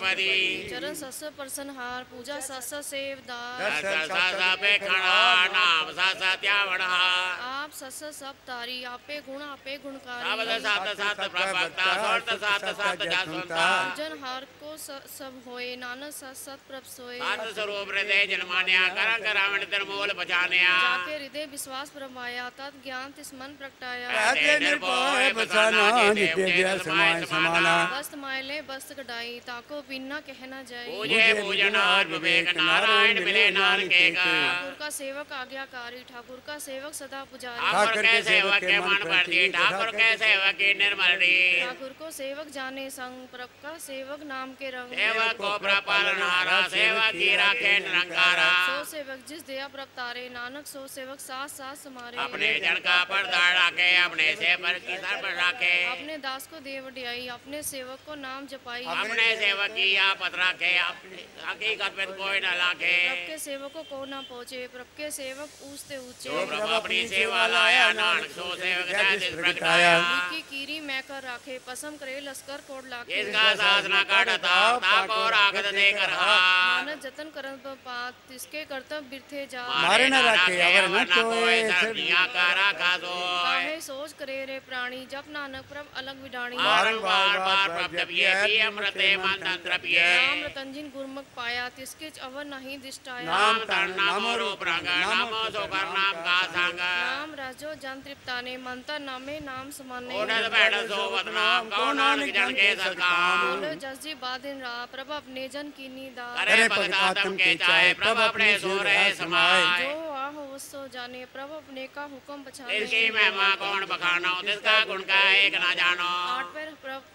पदी चरण सस प्रसन्नहार पूजा सस सेवदार दर्शन सासा पे खड़ा नाम सासा त्यावड़ा आप सस सब तारी आपे गुण आपे गुणकारी सावध सात सात प्रभक्ता सोर्थ सात सात जासुंता जन हार को स- सब होए नानक सत सत प्रभ सोए सात स्वरूप हृदय जन्मान्या करं करावण निर्मूल बचान्या जाके हृदय विश्वास ब्रह्माया तत् ज्ञान तिस मन प्रगटाया कहते निर्भय बसाना नित्य जय समाय समाना वस्त मायले वस्त कटाई ताको बिना कहना जाए पूजे पूजन और विवेक नारायण मिले नानके का ठाकुर का सेवक आज्ञाकारी ठाकुर का सेवक सदा पुजारी ठाकुर के सेवक के मन पर दी ठाकुर के सेवक की निर्मल दी ठाकुर को सेवक जाने संग प्रभ का सेवक नाम के रंग सेवक को प्रपालनहारा सेवक की राखे निरंकारा सो सेवक जिस दया प्रभ तारे नानक सो सेवक साथ साथ समारे अपने जन का पर्दा राखे अपने से पर की सर पर राखे अपने दास को देव वडियाई अपने सेवक को नाम जपाई अपने सेवक की आपत राखे अपने हकीकत में कोई न लाखे प्रभ के सेवकों को न पहुँचे प्रभ के सेवक ऊंचते ऊंचे जो प्रभु अपनी सेवा लाया नानक सो सेवक दास प्रगटाया की कीरी मैं कर राखे पसम करे लश्कर कोट लाखे इसका सासना काटता ताको राखत देकर हा मानस जतन करन पात तिसके कर्तव्य बिरथे जा मारे न राखे अवर न कोय सर्दिया का राखा दो काहे सोच करे रे प्राणी जप नानक प्रभ अलग विडाणी बारंबार बार प्रभ जपिए पिए अमृते मंत्र तृपिए नाम रतंजिन गुरमुख पाया तिसके अवर नहीं दिष्टाया नाम तन नामो रूप रंग नामो सोकर नाम का संग नाम राजो जन तृप्ताने मंत्र नामे नाम समाने ओढ़त बैठत सोवत नाम कौ नानक जन के सत्काम बोलो जस जी बादिन रा प्रभ अपने जन की नीदा करे भगत आत्म के चाहे प्रभ अपने सो रहे समाए जो आहो सो जाने प्रभ अपने का हुक्म पछाने इसकी महिमा कौन बखानो जिसका गुण का एक ना जानो आठ पैर प्रभ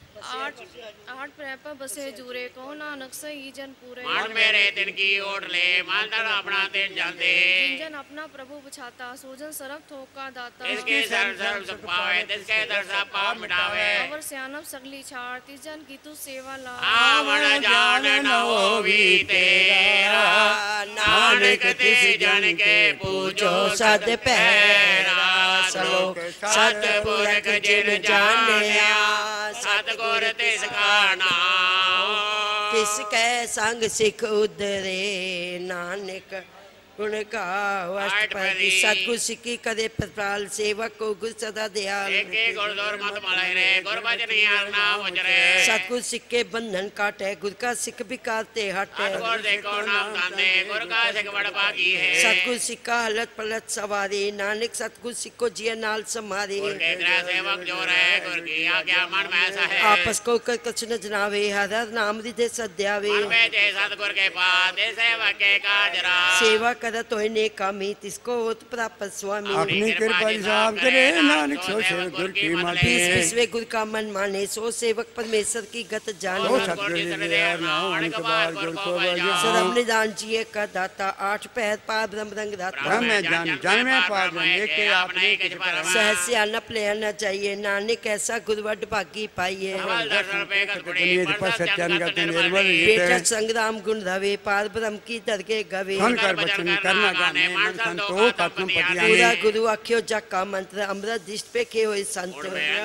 आठ आठ पैर पर बसे जूरे को नानक सही जन पूरे मान मेरे दिन की ओट ले मान तन अपना दिन जानते जन अपना प्रभु बछाता सोजन सरक थोका दाता इसके सर सर सुख पावे जिसके दर सब पाप मिटावे अवर सियानब सगली छाड़ ती जन की तू सेवा ला आवण जान न होवी तेरा नानक तिस जन के पूजो सद पैरा श्लोक सतपुरख जिन जानिया सतगुर तिसका नाम तिसकै संग सिख उदरे नानक गुण गाओ अष्टपदी सतगुर सिक्की कदे प्रपाल सेवक को गुर सदा दयाल एके गुर दूर मत मलय रे गुर भजन यार नाम उजरे सतगुर सिक्के बंधन काटे गुर का सिख बिकारते हटे गुर देखो नाम तांदे गुर का सिख बड़ भागी है सतगुर सिक्का हलत पलट सवारी नानक सतगुर सिक्को जिया नाल समारी गुर के ग्रह सेवक जो रहे गुर की आज्ञा मन में ऐसा है आपस को कर कुछ न जनावे हर हर नाम रिधे सद्यावे मन में जय सतगुर के पास दे सेवक के काजरा सेवा करत होए ने कामी तिसको उत प्राप्त स्वामी अपनी कृपा हिसाब करे नानक सो सेवक गुर की बीस माते विश्वे गुर का मन माने सो सेवक परमेश्वर की गत ओ जाने सतगुर दयाल नाम उनके बार गुर को बजाओ सदम निदान जिये का दाता आठ पैर पार ब्रह्म रंग दाता ब्रह्म जान जन में पार एक के आपने कुछ पर सहस्य अनप लेना चाहिए नानक ऐसा गुरुवड भागी पाइए दुनिया पर सत्यान का निर्मल बेटा संग्राम गुण रवे पार ब्रह्म की दरगे गवे सुन कर बचन करना गाने मन संतो खत्म पूरा पतियाने गुरु आख्यो जग का मंत्र अमृत दिष्ट पे के होए संत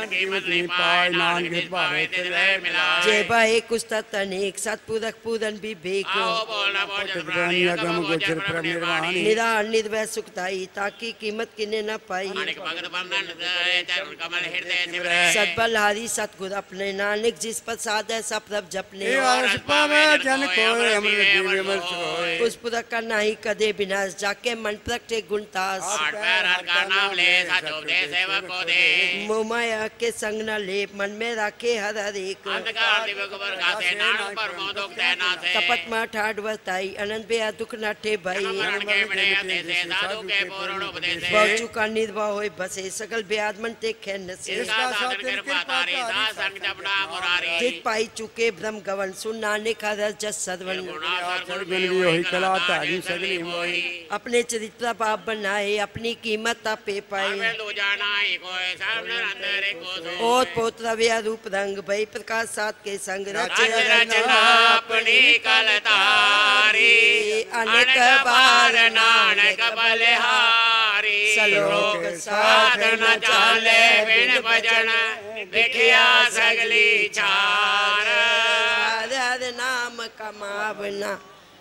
पाय नान के पावे जय बाहे कुस्ता तनेक सतपुरख पूरन विवेक गम गोचर पर निर्वाणी निरा निर्वय सुखदाई ताकि कीमत किने न पाई सतबलहारी सतगुर अपने नानक जिस प्रसाद है सब रब जपने पावे जन को अमृत दिव्य मत होए उस पुरख का नाही कदे विनाश जाके मन प्रगटे गुणतास मोह माया के संग न लेप मन में राखे हर हर एक कपट मा ठाड वर्ताई अनंत बेया दुख नाठे भाई बहु का निर्वाह होए बसे सकल ब्याद मन ते खैन से जित पाई चुके ब्रह्म गवन सुन नानक हर जस सदवन अपने चरित्र पाप बनाए अपनी कीमत आपे पाए और पोत्र व्या रूप रंग भई प्रकाश सात के संग अपनी कलतारी अनेक बार नानक बलिहारी सलोक साधन चाले बिन भजन देखिया सगली चार हरे हरे कमावना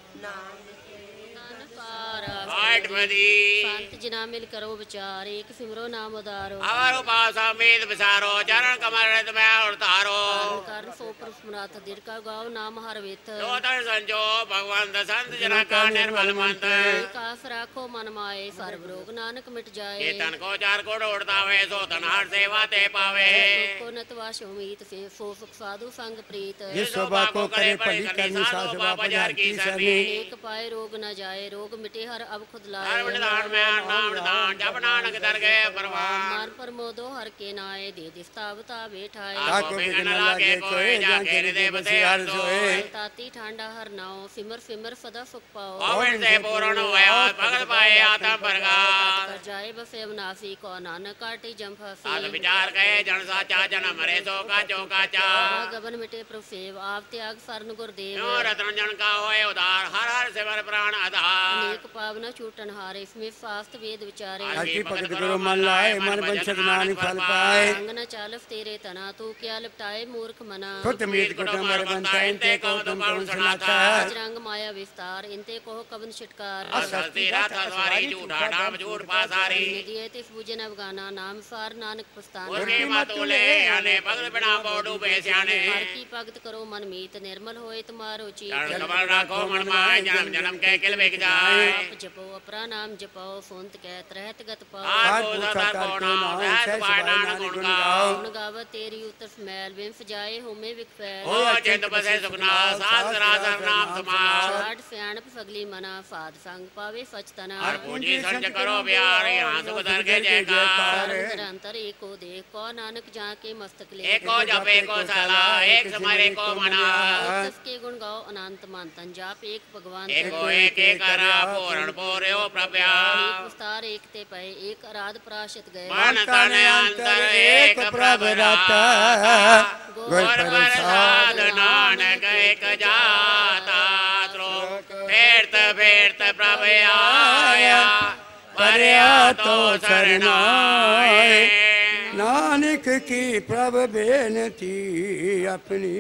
संत जना मिल करो विचार एक सिमरो नाम उदारो अवर उपासा मेद विचारो चरण कमल रत में उतारो कारण सो पर स्मरात दीर्घ का गाओ नाम हर वेत दो तर संजो भगवंत संत जना का निर्मल मंत कास राखो मन माए सर्व रोग नानक मिट जाए ये तन को चार को उड़ता वे सो तनहार सेवा ते पावे को नतवाश उम्मीद से सो सुख साधु संग प्रीत जिस शोभा को करे भली करनी साधु बाजार की सरनी एक पाए रोग न जाए रोग मिटे हर अब खुद लाए हर विदान में नाम दान जप नानक दरगे परवान मार पर मोदो हर के नाए दे दिस्तावता बैठाए आको बिघन लागे कोई जाके हृदय बसे हर सोए ताती ठांडा हर नाओ सिमर सिमर सदा सुख पाओ ओवन से पूर्ण होया भगत पाए आत्म प्रगात कर जाए बसे अविनाशी को नानक काटे जम फंसी साध विचार कहे जन साचा जन मरे सो का चौका चा गगन मिटे प्रभु सेव आप त्याग सरन गुरुदेव यो रत्न जन का होए उदार हर हर सिमर प्राण आधार अनेक पावन छूटन हारे इसमें शास्त्र वेद विचारे हरि भगत गुरु मन लाए मन वंशक नानी फल पाए अंग न चालफ तेरे तना तू क्या लिपटाए मूर्ख मना खुद मीत कुटुम मर बनता इनते को तुम कौन सुनाता रंग माया विस्तार इनते को कवन छिटकार असस्ती रात सवारी झूठा नाम झूठ पासारी दिए तिस बुझन अवगाना नाम सार नानक पुस्तान उनके मतुले आने भगत बिना बोडू बेस्याने हर की भगत करो मन मीत निर्मल होए तुम्हारो चीत चरण कमल राखो मन माय जन्म जन्म के किल बिक जाए आप जपो अपरा नाम जपो फुंत कहत रहत गत पाओ आज सदा को नाम रहत पाए नानक गुण गाओ गुण गाव तेरी उतर मैल बिंफ जाए होमे विख फैल ओ चिंत बसे सुखना सास रासर नाम समार छाड़ सियाणप फगली मना साध संग पावे सच तना हर पूंजी सर्ज करो प्यार यहाँ सुख दर के जयकार निरंतर एको देख को नानक जाके मस्तक ले एको जप एको सला एक समर एको मना के गुण गाओ अनंत मंतन जाप एक भगवान एको एक एक करा पूर्ण पूर्यो प्रभ्या एक विस्तार एक ते पय एक आराध प्राशत गए मन तन अंतर एक प्रभ रता गुर प्रसाद नानक एक जाता त्रो फेरत फेरत प्रभ आया परया तो शरणाए नानक की प्रभ बेनती अपनी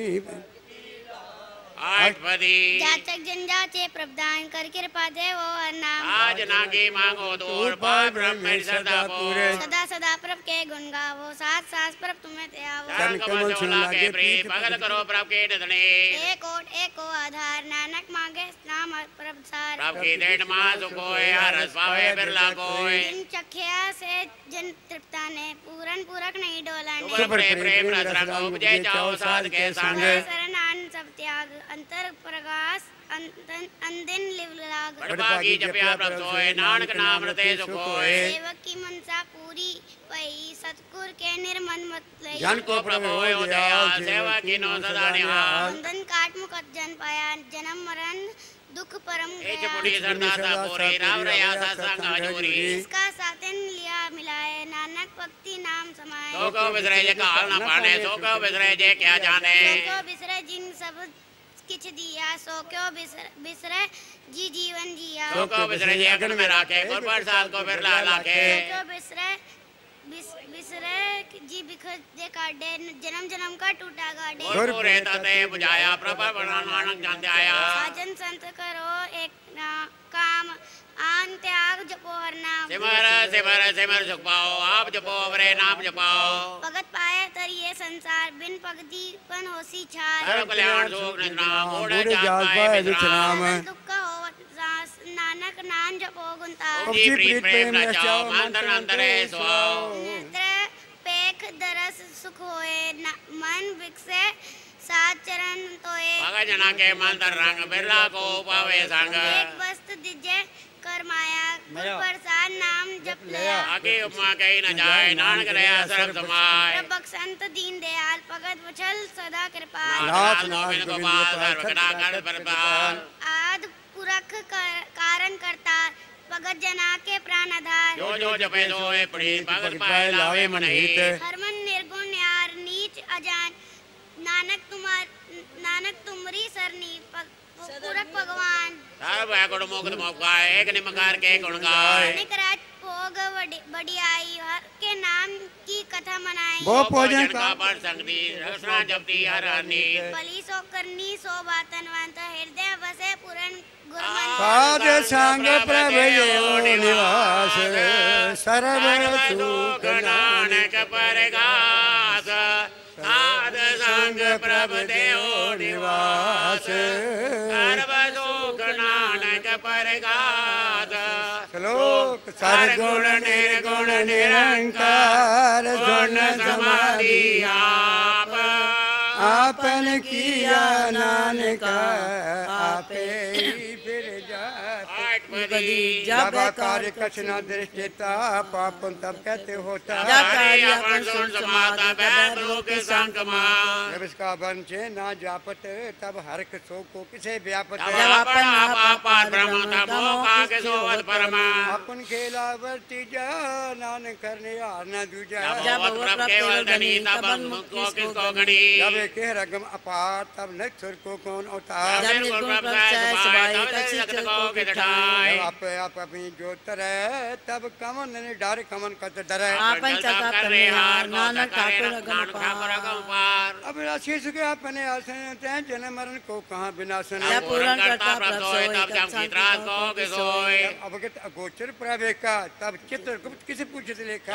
आठपदी जातक जन जाचे प्रभदान कर कृपा देवो हर नाम आज नागी मांगो दूर पाए ब्रह्म सदा पूरे सदा सदा प्रभ के गुण गावो साथ साथ प्रभ तुम्हें ते आवो चरण कमल सोला के प्रीत भगत करो प्रभ के निधने एक ओट एको आधार नानक मांगे नाम प्रभ सार प्रभ की देन मास कोय हरस पावे बिरला कोय जिन चखिया से जन तृप्ता ने पूरन पूरक नहीं डोलाने तुम प्रेम प्रेम रस रंग उपजे चाओ साध के संग शरणान सब त्याग अंतर प्रकाश अंदिन लिव लाग बड़भागी जपया प्रभ सोए नानक नाम रते सुख होए सेवक की मनसा पूरी पई सतगुर के निर्मन मत लई जन को प्रभु होए दयाल सेवा की नो सदा निहाल बंधन काट मुकत जन पाया जन्म मरण दुख परम एच पुड़ी सरदा सा पूरी राव रया सा संग हजूरी इसका सातन लिया मिलाए नानक भक्ति नाम समाए सो को बिसरे जे काल न पाने सो को बिसरे जे क्या जाने सो को बिसरे जिन सब किछ दिया सो क्यों बिसरे बिसरे जी जीवन जिया सो को बिसरे जे अगन में राखे गुर प्रसाद को बिरला लाखे सो क्यों बिसरे बिस, बिसरे जी बिखर दे काटे जन्म जन्म का टूटा गाड़े गुर पूरे तते बुझाया प्रभु बना नानक जान आया साजन संत करो एक ना, काम आन त्याग जपो हर नाम सिमर सिमर सिमर सुख पाओ आप जपो वरे नाम जपाओ भगत पाए तर ये संसार बिन भक्ति पन होसी छार सर्व कल्याण सुख निद्राम बूढ़े बूढ़े जात जात पाए पाए विश्राम विश्राम। दुख हो सास नानक नाम जपो गुंतार जी प्रीत प्रेम न चाओ मंत्र अंतरे स्वाओ नेत्र पेख दरस सुख होए न- मन विकसे सात चरण तोए भगत जना के मंत्र रंग बिरला को पावे संग एक वस्तु दिजे कर माया गुर प्रसाद नाम जप लिया आगे उपमा कही न जाए नानक रया सर्व समाय प्रभक संत दीन दयाल भगत वचल सदा कृपाल नाथ गोविंद गोपाल सर्व कटा कर परपाल आद पुरख कर- कारण करता भगत जना के प्राण आधार जो जो जपे सोए पड़ी भगत पाए लावे मन हित हरमन निर्गुण यार नीच अजान नानक तुम्हार नानक तुमरी सरनी प- पुरख भगवान सर्व है गुण मुक्त मोकाय एक निमकार के गुण गाय निकराज भोग बड़ी बड़ियाई हर के नाम की कथा मनाई वो भोजन का पर संगति रसना जपती हर हरनी बलि सोकर करनी शोभा तनवंत हृदय बसे पूर्ण साध संग प्रभु निवास सर्व सुख नानक परगास साध संग प्रभु देव निवास सर्व सुख नानक परगास श्लोक सर्वगुण निर्गुण निरंकार गुण समाधि आप आपन किया नानक आपे फिर जाते जब कार्य कछ न दृष्टिता पापन तब कहते होता जब इसका वंशे ना जापत तब हरक सो को किसे व्यापत अपन खेला वर्ती जा नानक करने हार न दूजा जब के रगम अपार तब न सुर को कौन उतार आप आप अपनी जो तरह तब कमन ने डर कमन कत डरे अब शीश के अपने आसन तय जन्म मरण को कहाँ विनाशन अब अगोचर प्रवेका तब चित्र गुप्त किसे पूछते लेखा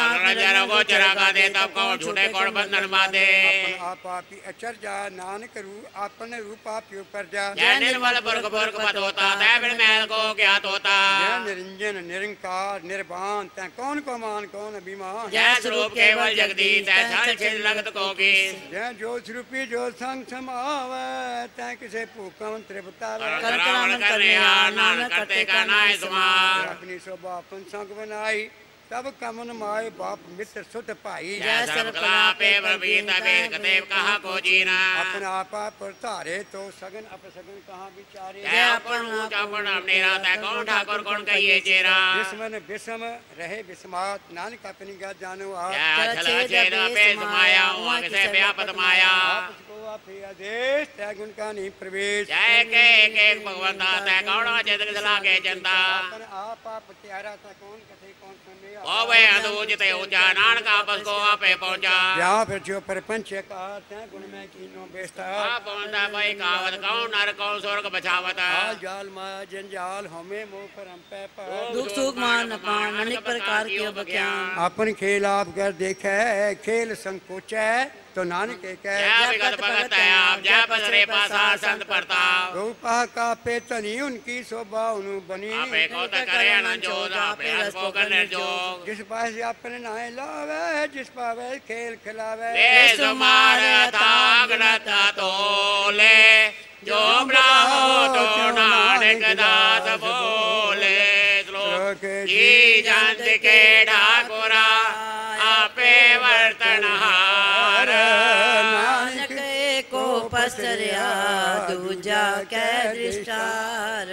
आप आप अचर्या नानक रू अपने रूप आप ऊपर जा निरंजन निरंकार निर्वाण तै कौन को मान कौन अभिमान जय स्वरूप केवल जगदीश लगत को जय जो स्वरूपी जो संग समावे तै किसे भूकम त्रिपता अपनी शोभा अपन संग बनाई तब कमन माए बाप मित्र सुत भाई अपना आपा पर तारे तो सगन अपसगन कहाँ विचारे विस्मन विषम रहे विस्मात नानक अपनी गा जानो आदेश तय गुण का नहीं प्रवेश आप आप त्यारा था कौन कथे कौन सुने ओवे अदूजिते ऊंचा नानक आपस को आपे पहुंचा यहाँ पर जो परपंच का गुण में कीनो बेस्ता पहुंचा भाई कावत कौन नर कौन स्वर्ग बचावत जाल माया जंजाल हमें मोह परम पे दुख सुख मान अपान अनेक प्रकार के बख्यान अपन खेल आप कर देखे खेल संकोच है तो नानक रूपा का पे तनी उनकी शोभा उनु बनी जिस पास अपने नाय लावे जिस पावे खेल खिलावे जो तो नानक दास बोले श्लोक जी जंत के ठाकुरा आपे वर्तनहार नानक को पसरिया दूजा कै दृष्टार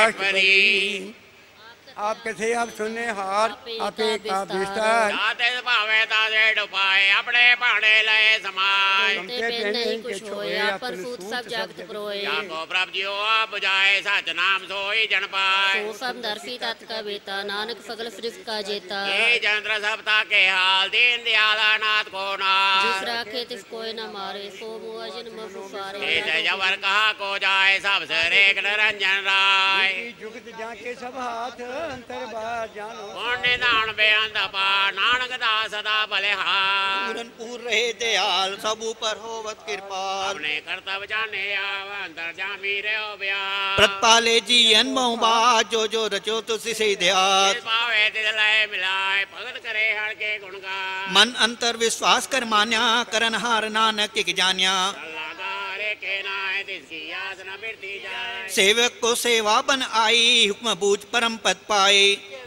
आप कैसे आप सुनने हार आपे का विस्तार ताते भावे ताते डुबाए अपने पाने लए समाय ते पे नहीं कुछ होया पर सूत सब जगत प्रोए जाको प्रभ जियो आप बुझाए सच नाम सोई जन पाए सो सब दर्शी तत् कविता नानक सगल सृष्टि का जेता ये चंद्र सप्ता के हाल दीन दयाल नाथ को नाथ जिस राखे तिस कोई न मारे सो मुअजिन मफुसारे ये जवर कहा को जाए सब सरे निरंजन राय जुगत जाके सब हाथ अंतर बार जानो पुण्य दान बेअंत पा नानक दास सदा बलिहार पूरन पूर रहे दयाल सब ऊपर होवत कृपाल अपने कर्तव्य जाने आव अंतर जामी रे हो ब्याह प्रतिपाले जी अनमो बात जो जो रचो तुसी से दयाल पावे तिल लय मिलाए भगत करे हर के गुण गा मन अंतर विश्वास कर मान्या करन हार नानक के जान्या के नाय तिसकी याद न बिरती जाए सेवक को सेवा बन आई हुक्म बूझ परम पद पाए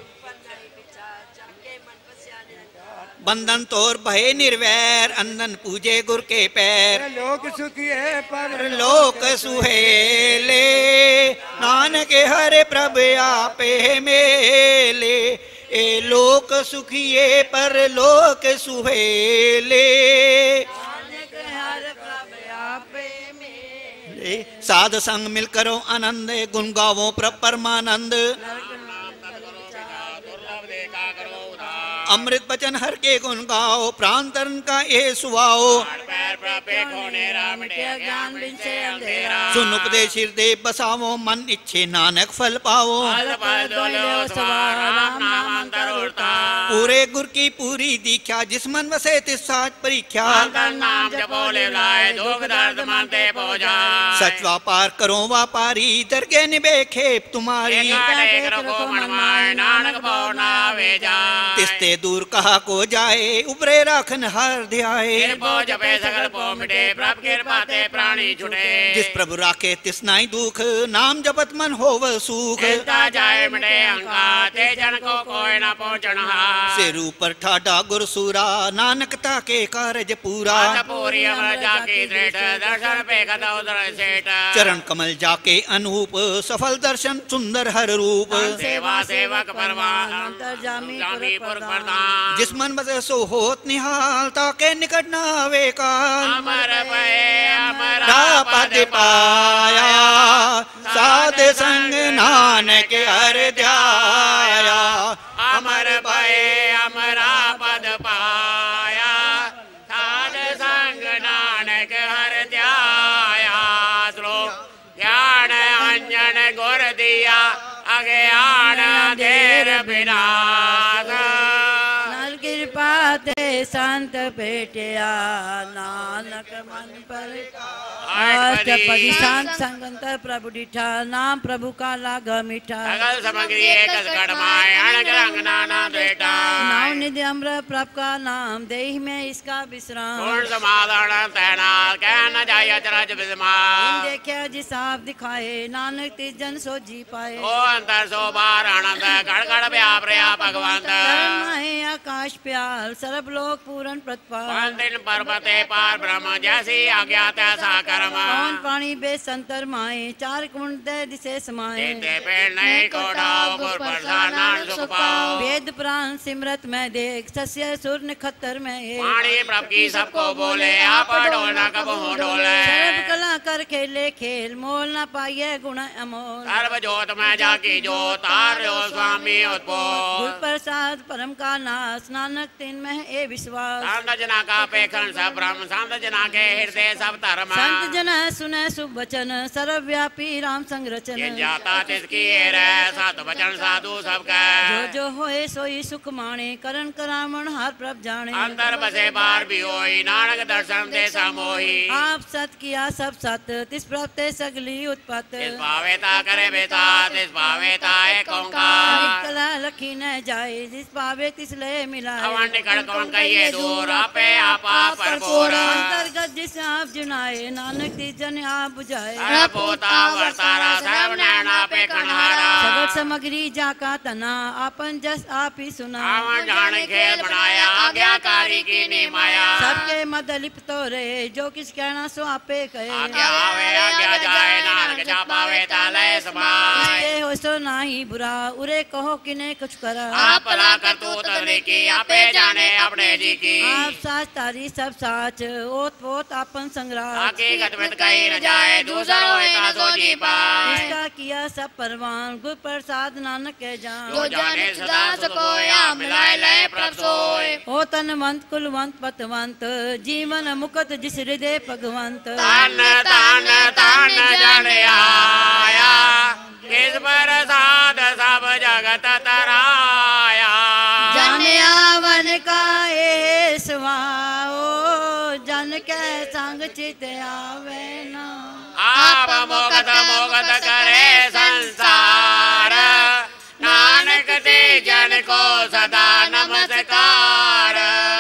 बंधन तोर भय निर्वैर अंदन पूजे गुर के पैर लोक सुखी है पर लोक सुहेले नानक हरे प्रभु आपे मेले ए लोक सुखिए पर लोक सुहेले साध संग मिल करो आनंद गुण गावो परमानंद अमृत बचन हर के गुण गाओ प्रांतरन का ये सुवाओ प्रापे खोनेरा मिटे ज्ञान बिन से अंधेरा सुन उपदेश हृदय बसावो मन इच्छे नानक फल पावो फल फल दोलो सवार राम नाम अंतर उड़ता पूरे गुर की पूरी दीक्षा जिस मन वसे तिस साच परीक्षा अंतर नाम जपो ले लाए दुख दर्द मानते पूजा सच व्यापार करो व्यापारी दरगे निभे खेप तुम्हारी एक रखो मनमाय नानक पौना वे जा तिस्ते दूर कहा को जाए उबरे राखन हर ध्याए पो जपे सकल पो मिटे प्रभ कृपा ते प्राणी छुटे जिस प्रभु राखे तिस नाई दुख नाम जपत मन होव सुख चिंता जाए मिटे अंका ते जन को कोई न पहुंचना सिर ऊपर ठाडा गुरसूरा नानकता के कारज पूरा पूरी अमर जाके दृढ़ दर्शन पे गदा उदर सेठ चरण कमल जाके अनूप सफल दर्शन सुंदर हर रूप सेवा सेवक परवान अंतर्जामी जामी पुर प्रधान जिस मन बसे सो होत निहाल ताके निकट न आवे काल अमर भय अमर पद पाया साध संग नानक हर ध्याया अमर भय अमरा पद पाया साध संग नानक हर ध्याया श्लोक ज्ञान अंजन गुर दिया अज्ञान अंधेर विनाश नाल कृपा ते संत भेटिया नानक मन पर अष्टपदी शांत संगंत प्रभु डिठा नाम प्रभु का लाग मीठा सगल सामग्री एक कड़माय अणग रंग नाना बेटा नाम निधि अम्र प्रभ का नाम देहि में इसका विश्राम पूर्ण समाधान तैनाल कह न जाय अचरज विस्मार देखा जिस आप दिखाए नानक तिस जन सो जी पाए ओ अंतर सो बार आनंद गड़ गड़ व्याप रया भगवंत है आकाश प्याल सर्व लोक पूर्ण प्रतिपाल दिन पर्वते पार ब्रह्म जैसी आज्ञा तैसा कर्म कौन पानी बे संतर माए चार कुंड दे दिसे समाए देते पेड़ नहीं को ढाओ गुर प्रसाद नान सुख पाओ वेद प्राण सिमरत में देख सस्य सुर नक्षत्र में एक वाणी प्रभ की सबको बोले आप डोलना कब हो डोले सर्व कला कर खेले खेल मोल न पाइए गुण अमोल सर्व जोत में जाकी जोत आर्यो स्वामी उत्पोल गुर प्रसाद परम का नाश नानक तीन में ए विश्वास संत जना का पेखन सब ब्रह्म संत जना के हृदय सब धर्म संत जन सुने शुभ वचन सर्वव्यापी राम संग रचन जिन जाता तिसकी रे सात वचन साधु सबका जो जो होए सोई सुख माणे करण करावण हार प्रभ जाने अंतर बसे बार भी होई नानक दर्शन दे समोही आप सत किया सब सत तिस प्रभते सगली उत्पत्त तिस भावेता करे बेता तिस भावेता एक ओंकार कला लखी न जाए जिस पावे तिस ले मिलाए अवन निकट कौन कहिए दूर आपे आपा पर बोर अंतर्गत जिस आप जुनाए नानक तिस जन आप बुझाए पोता वर्तारा सब नैना पे कन्हारा सगल सामग्री जाका तना आपन जस आप ही सुना आवन जाने खेल बनाया आज्ञाकारी की निमाया सबके मद लिप्त रे जो किस कहना सो आपे कहे आज्ञा आवे आज्ञा जाए नानक जा पावे ताले समाय ये हो सो नाही बुरा उरे कहो किने कुछ करा आप भला कर तू तदरी की आपे जाने अपने जी की आप साच तारी सब साच ओत पोत आपन संग्राम हकीकत में कहीं न जाए दूसरा होए ना सो जी पाए इसका किया सब परवान गुर प्रसाद नानक के जान जो जाने सदा सकोया मिलाए लय प्रभ सोए ओ तनवंत कुलवंत पतवंत जीवन मुकत जिस हृदय भगवंत तन तन तन जन आया किस प्रसाद सब जगत तराया जन आवन का ए स्वाओ जन के संग चित आवे ना आप मोगत मोगत करे संसार नानक ते जन को सदा नमस्कार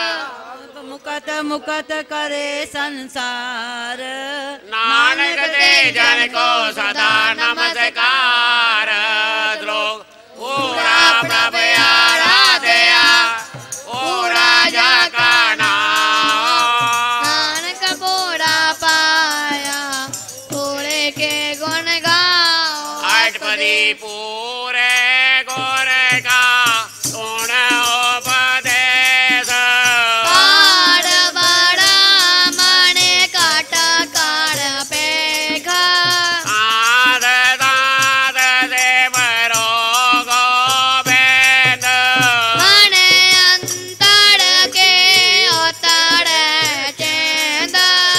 मुकत मुकत करे संसार नानक ते जन को सदा नमस्कार श्लोक पूरा प्रभ आराधया ओ राजा का नाम नानक पूरा पाया पूरे के गुण गाओ अष्टपदी पूरे गुण का गुण उपदेश पाड़ बड़ा मणे काट काड़ पेखा साध साध से मरो गोविंद मणे अंतड़ के उतड़ चेंद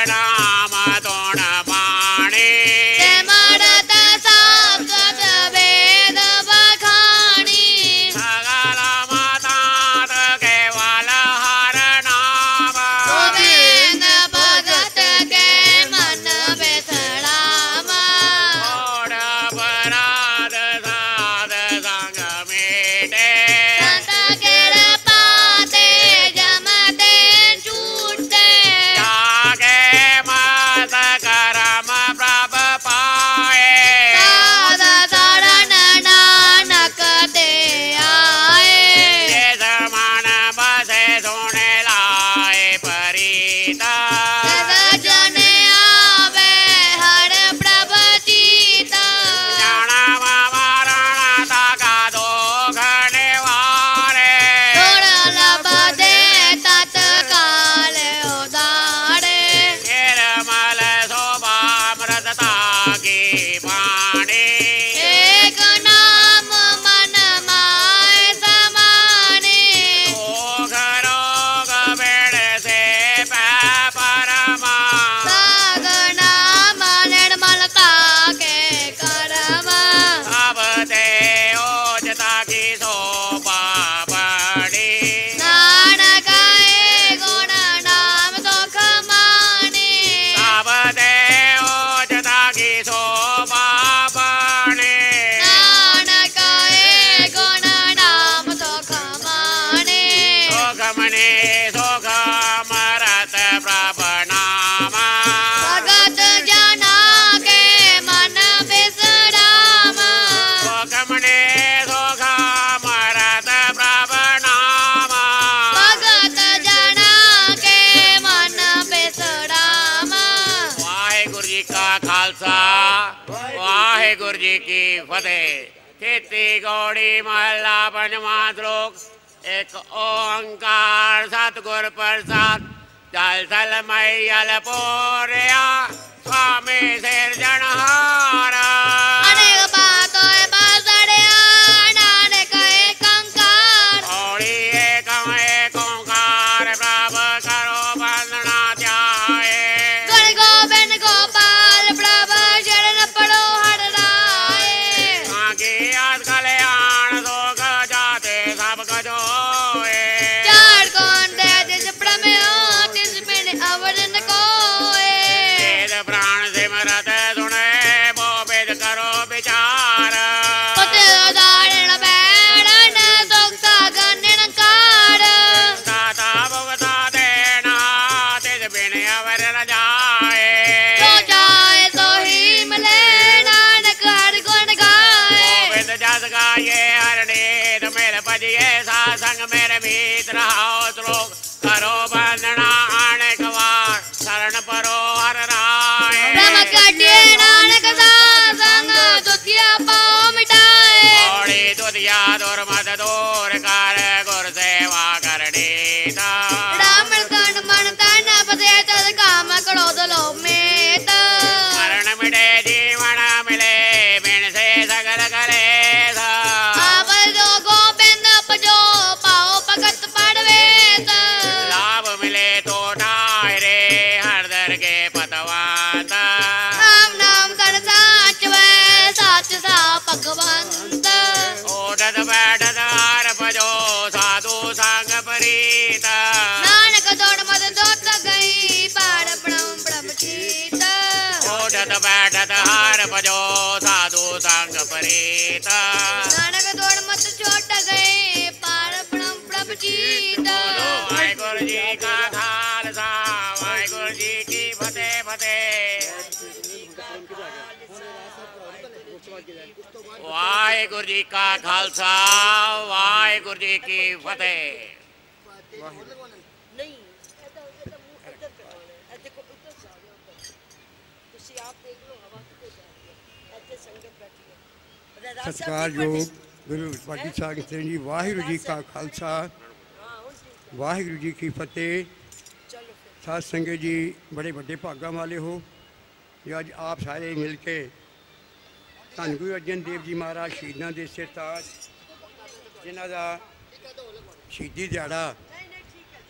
नाम तुण बाणी मरत शास्त्र वेद बखानी सगल मतात केवल हर नाम गोविंद भगत के मन बेसराम छोड़ अपराध साध संग मेटे संत कृपा ते जमते छूटते जागे मत करम प्रभ पाए साध शरण नानक ते आए जिस मन बसे सुने लाए परीता जन आवे हर प्रभ चीता जन्म मरण तका दुख निवारे थोड़ा लबदे तत्काल उदारे निर्मल शोभामृतता की वाणी एक नाम मन माय समाने दुख रोग बेड़ से परमा साग नाम निर्मलता के कर्मा अब ते ओजता की शोभा बड़ी नानक एक गुण नाम सुख माने अब ते ओजता की शोभा बड़ी नानक एक गुण नाम सुख माने सुख मने सुख मरत प्रभ नामा भगत जना के मन विश्राम सुख मने सुख मरत प्रभ नामा भगत जना के मन विश्राम वाहेगुरु जी का खालसा वाहेगुरु जी की फतेह। खेती गौड़ी महला पंजवा श्लोक। एक ओंकार सतगुर प्रसाद जल थल मैयल पोरिया स्वामी सिरजनहारा अनेक बातों बसड़िया नानक एक कंकार औड़ी एक एक ओंकार प्रभ करो वंदना ध्याए गुण गोविंद गोपाल प्रभु शरण पड़ो हर राय आगे आज कल्याण लोग जाते सब गजोए चार कौन दे जिस प्रमेय तिस बिन अवरन कोए वेद प्राण सिमरत सुने वो वेद करो विचार पुत्र उदाहरण बैठन सुख सागन निरंकार दाता भुगता देना तिस बिन अवर न जाए जो चाहे सो ही मिले नानक हर गुण गाए गोविंद जस गाये हर नीत मेरे भजिए सासंग मेरे भीत रहो श्लोक करो वंदना अनेक बार शरण परो हर राय ब्रह्म कटे नानक सासंग दुतिया पाँव मिटाए औड़ी दुधिया दुर्मत दूर कर गुर सेवा करनी था राम कण मन तन पसे तद काम क्रोध लोभ में मरण मिटे जीवन मिले बिन से सगल करे था आप जो गोविंद पजो पाओ भगत पड़वे लाभ मिले तो नायरे हरदर के पतवात राम नाम कर साच वे साच सा भगवंत ओढ़त बैठत हार भजो साधु संग प्रीत नानक दौड़ मत दौड़ गई पार ब्रह्म ब्रह्म चीत ओढ़त बैठत हार भजो साधु संग प्रीत नानक दौड़ मत छोट गए पार ब्रह्म ब्रह्म चीत वाहेगुरु जी का खालसा वाहेगुरु जी की फतेह फतेह। वाहेगुरु जी का खालसा वाहेगुरु जी की फतेह। सत्कारयोग गुरु पाठी साहिब ਸਿੰਘ ਜੀ ਵਾਹਿਗੁਰੂ ਜੀ ਕਾ ਖਾਲਸਾ ਵਾਹਿਗੁਰੂ ਜੀ ਕੀ ਫਤਿਹ। ਸਾਧ ਸੰਗਤ ਜੀ ਬੜੇ ਵੱਡੇ ਭਾਗਾਂ ਵਾਲੇ ਹੋ ਕਿ ਅੱਜ ਆਪ ਸਾਰੇ ਮਿਲ ਕੇ ਧੰਨ ਗੁਰੂ ਅਰਜਨ ਦੇਵ ਜੀ ਮਹਾਰਾਜ ਸ਼ਹੀਦਾਂ ਦੇ ਸਿਰਤਾਜ ਜਿਨ੍ਹਾਂ ਦਾ ਸ਼ਹੀਦੀ ਦਿਹਾੜਾ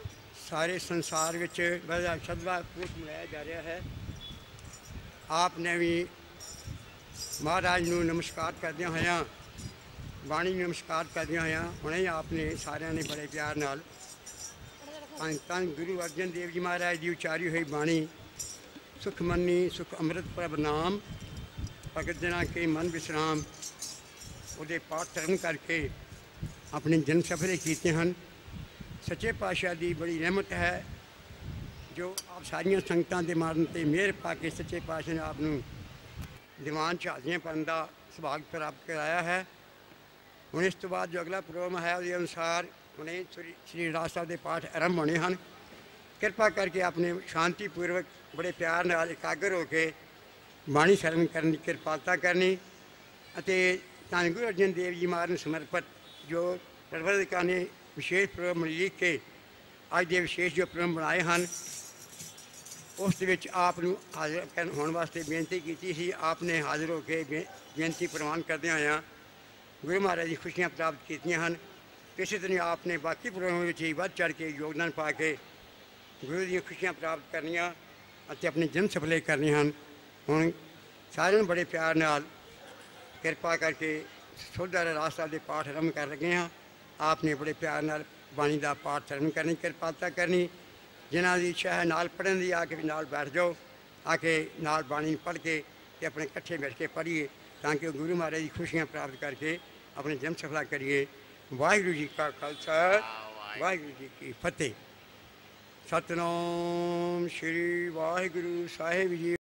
सारे संसार विच बड़ा श्रद्धा पूर्वक मनाया जा रहा है। आपने भी महाराज नूं नमस्कार करदियां होइयां बाणी नूं नमस्कार करदियां होइयां हुणे आपने सारिਆਂ ने बड़े प्यार नाल धन धन गुरु अर्जन देव जी महाराज की उचारी हुई बाणी सुखमनी सुख अमृत प्रभ नाम भगत जना के मन विश्राम उहदे पाठ धर्म करके अपने जन्म सफरे किए हैं। सच्चे पातशाह की बड़ी रहमत है जो आप सारिया संगतां दे मारन ते मेहर पा के सच्चे पातशाह ने आप दीवान च हाजियां पाने का सुभाग प्राप्त कराया है। हुण इस तो बाद जो अगला प्रोग्राम है उसके अनुसार हुणे श्री श्री राज साहब के पाठ आरंभ होने हैं। कृपा करके अपने शांतिपूर्वक बड़े प्यार नाल एकाग्र होकर बाणी सरवण करने की कृपालता करनी अते धन गुरु अर्जन देव जी महाराज नूं समर्पित जो प्रबंधकों ने विशेष प्रोग्राम लिख के अज के विशेष जो प्रोग्राम बनाए हैं उस आप हाजिर कर होने वास्ते बेनती की सी। आपने हाजिर होकर बेनती प्रवान करदे होया गुरु महाराज की खुशियाँ प्राप्त की हैं। इस तरह आपने बाकी प्रोग्रामों में ही बढ़ चढ़ के योगदान पा के गुरु दी खुशियाँ प्राप्त करनिया अते अपने जन्म सफले करने हैं। हुण सारे बड़े प्यार नाल कृपा करके सोधा राज साहब के पाठ आरंभ कर लगे हैं। आपने बड़े प्यार नाल बाणी का पाठ सरवण करनी कृपालता करनी। जिन्हों की इच्छा है नाल पढ़न की आके भी नाल बैठ जाओ आके नाल बाणी पढ़ के ते अपने कट्ठे बैठ के पढ़िए ताकि गुरु महाराज की खुशियाँ प्राप्त करके अपने जन्म सफला करिए। वाहिगुरू जी का खालसा वाहिगुरू जी की फतेह। सतनाम श्री वाहिगुरू साहिब जी।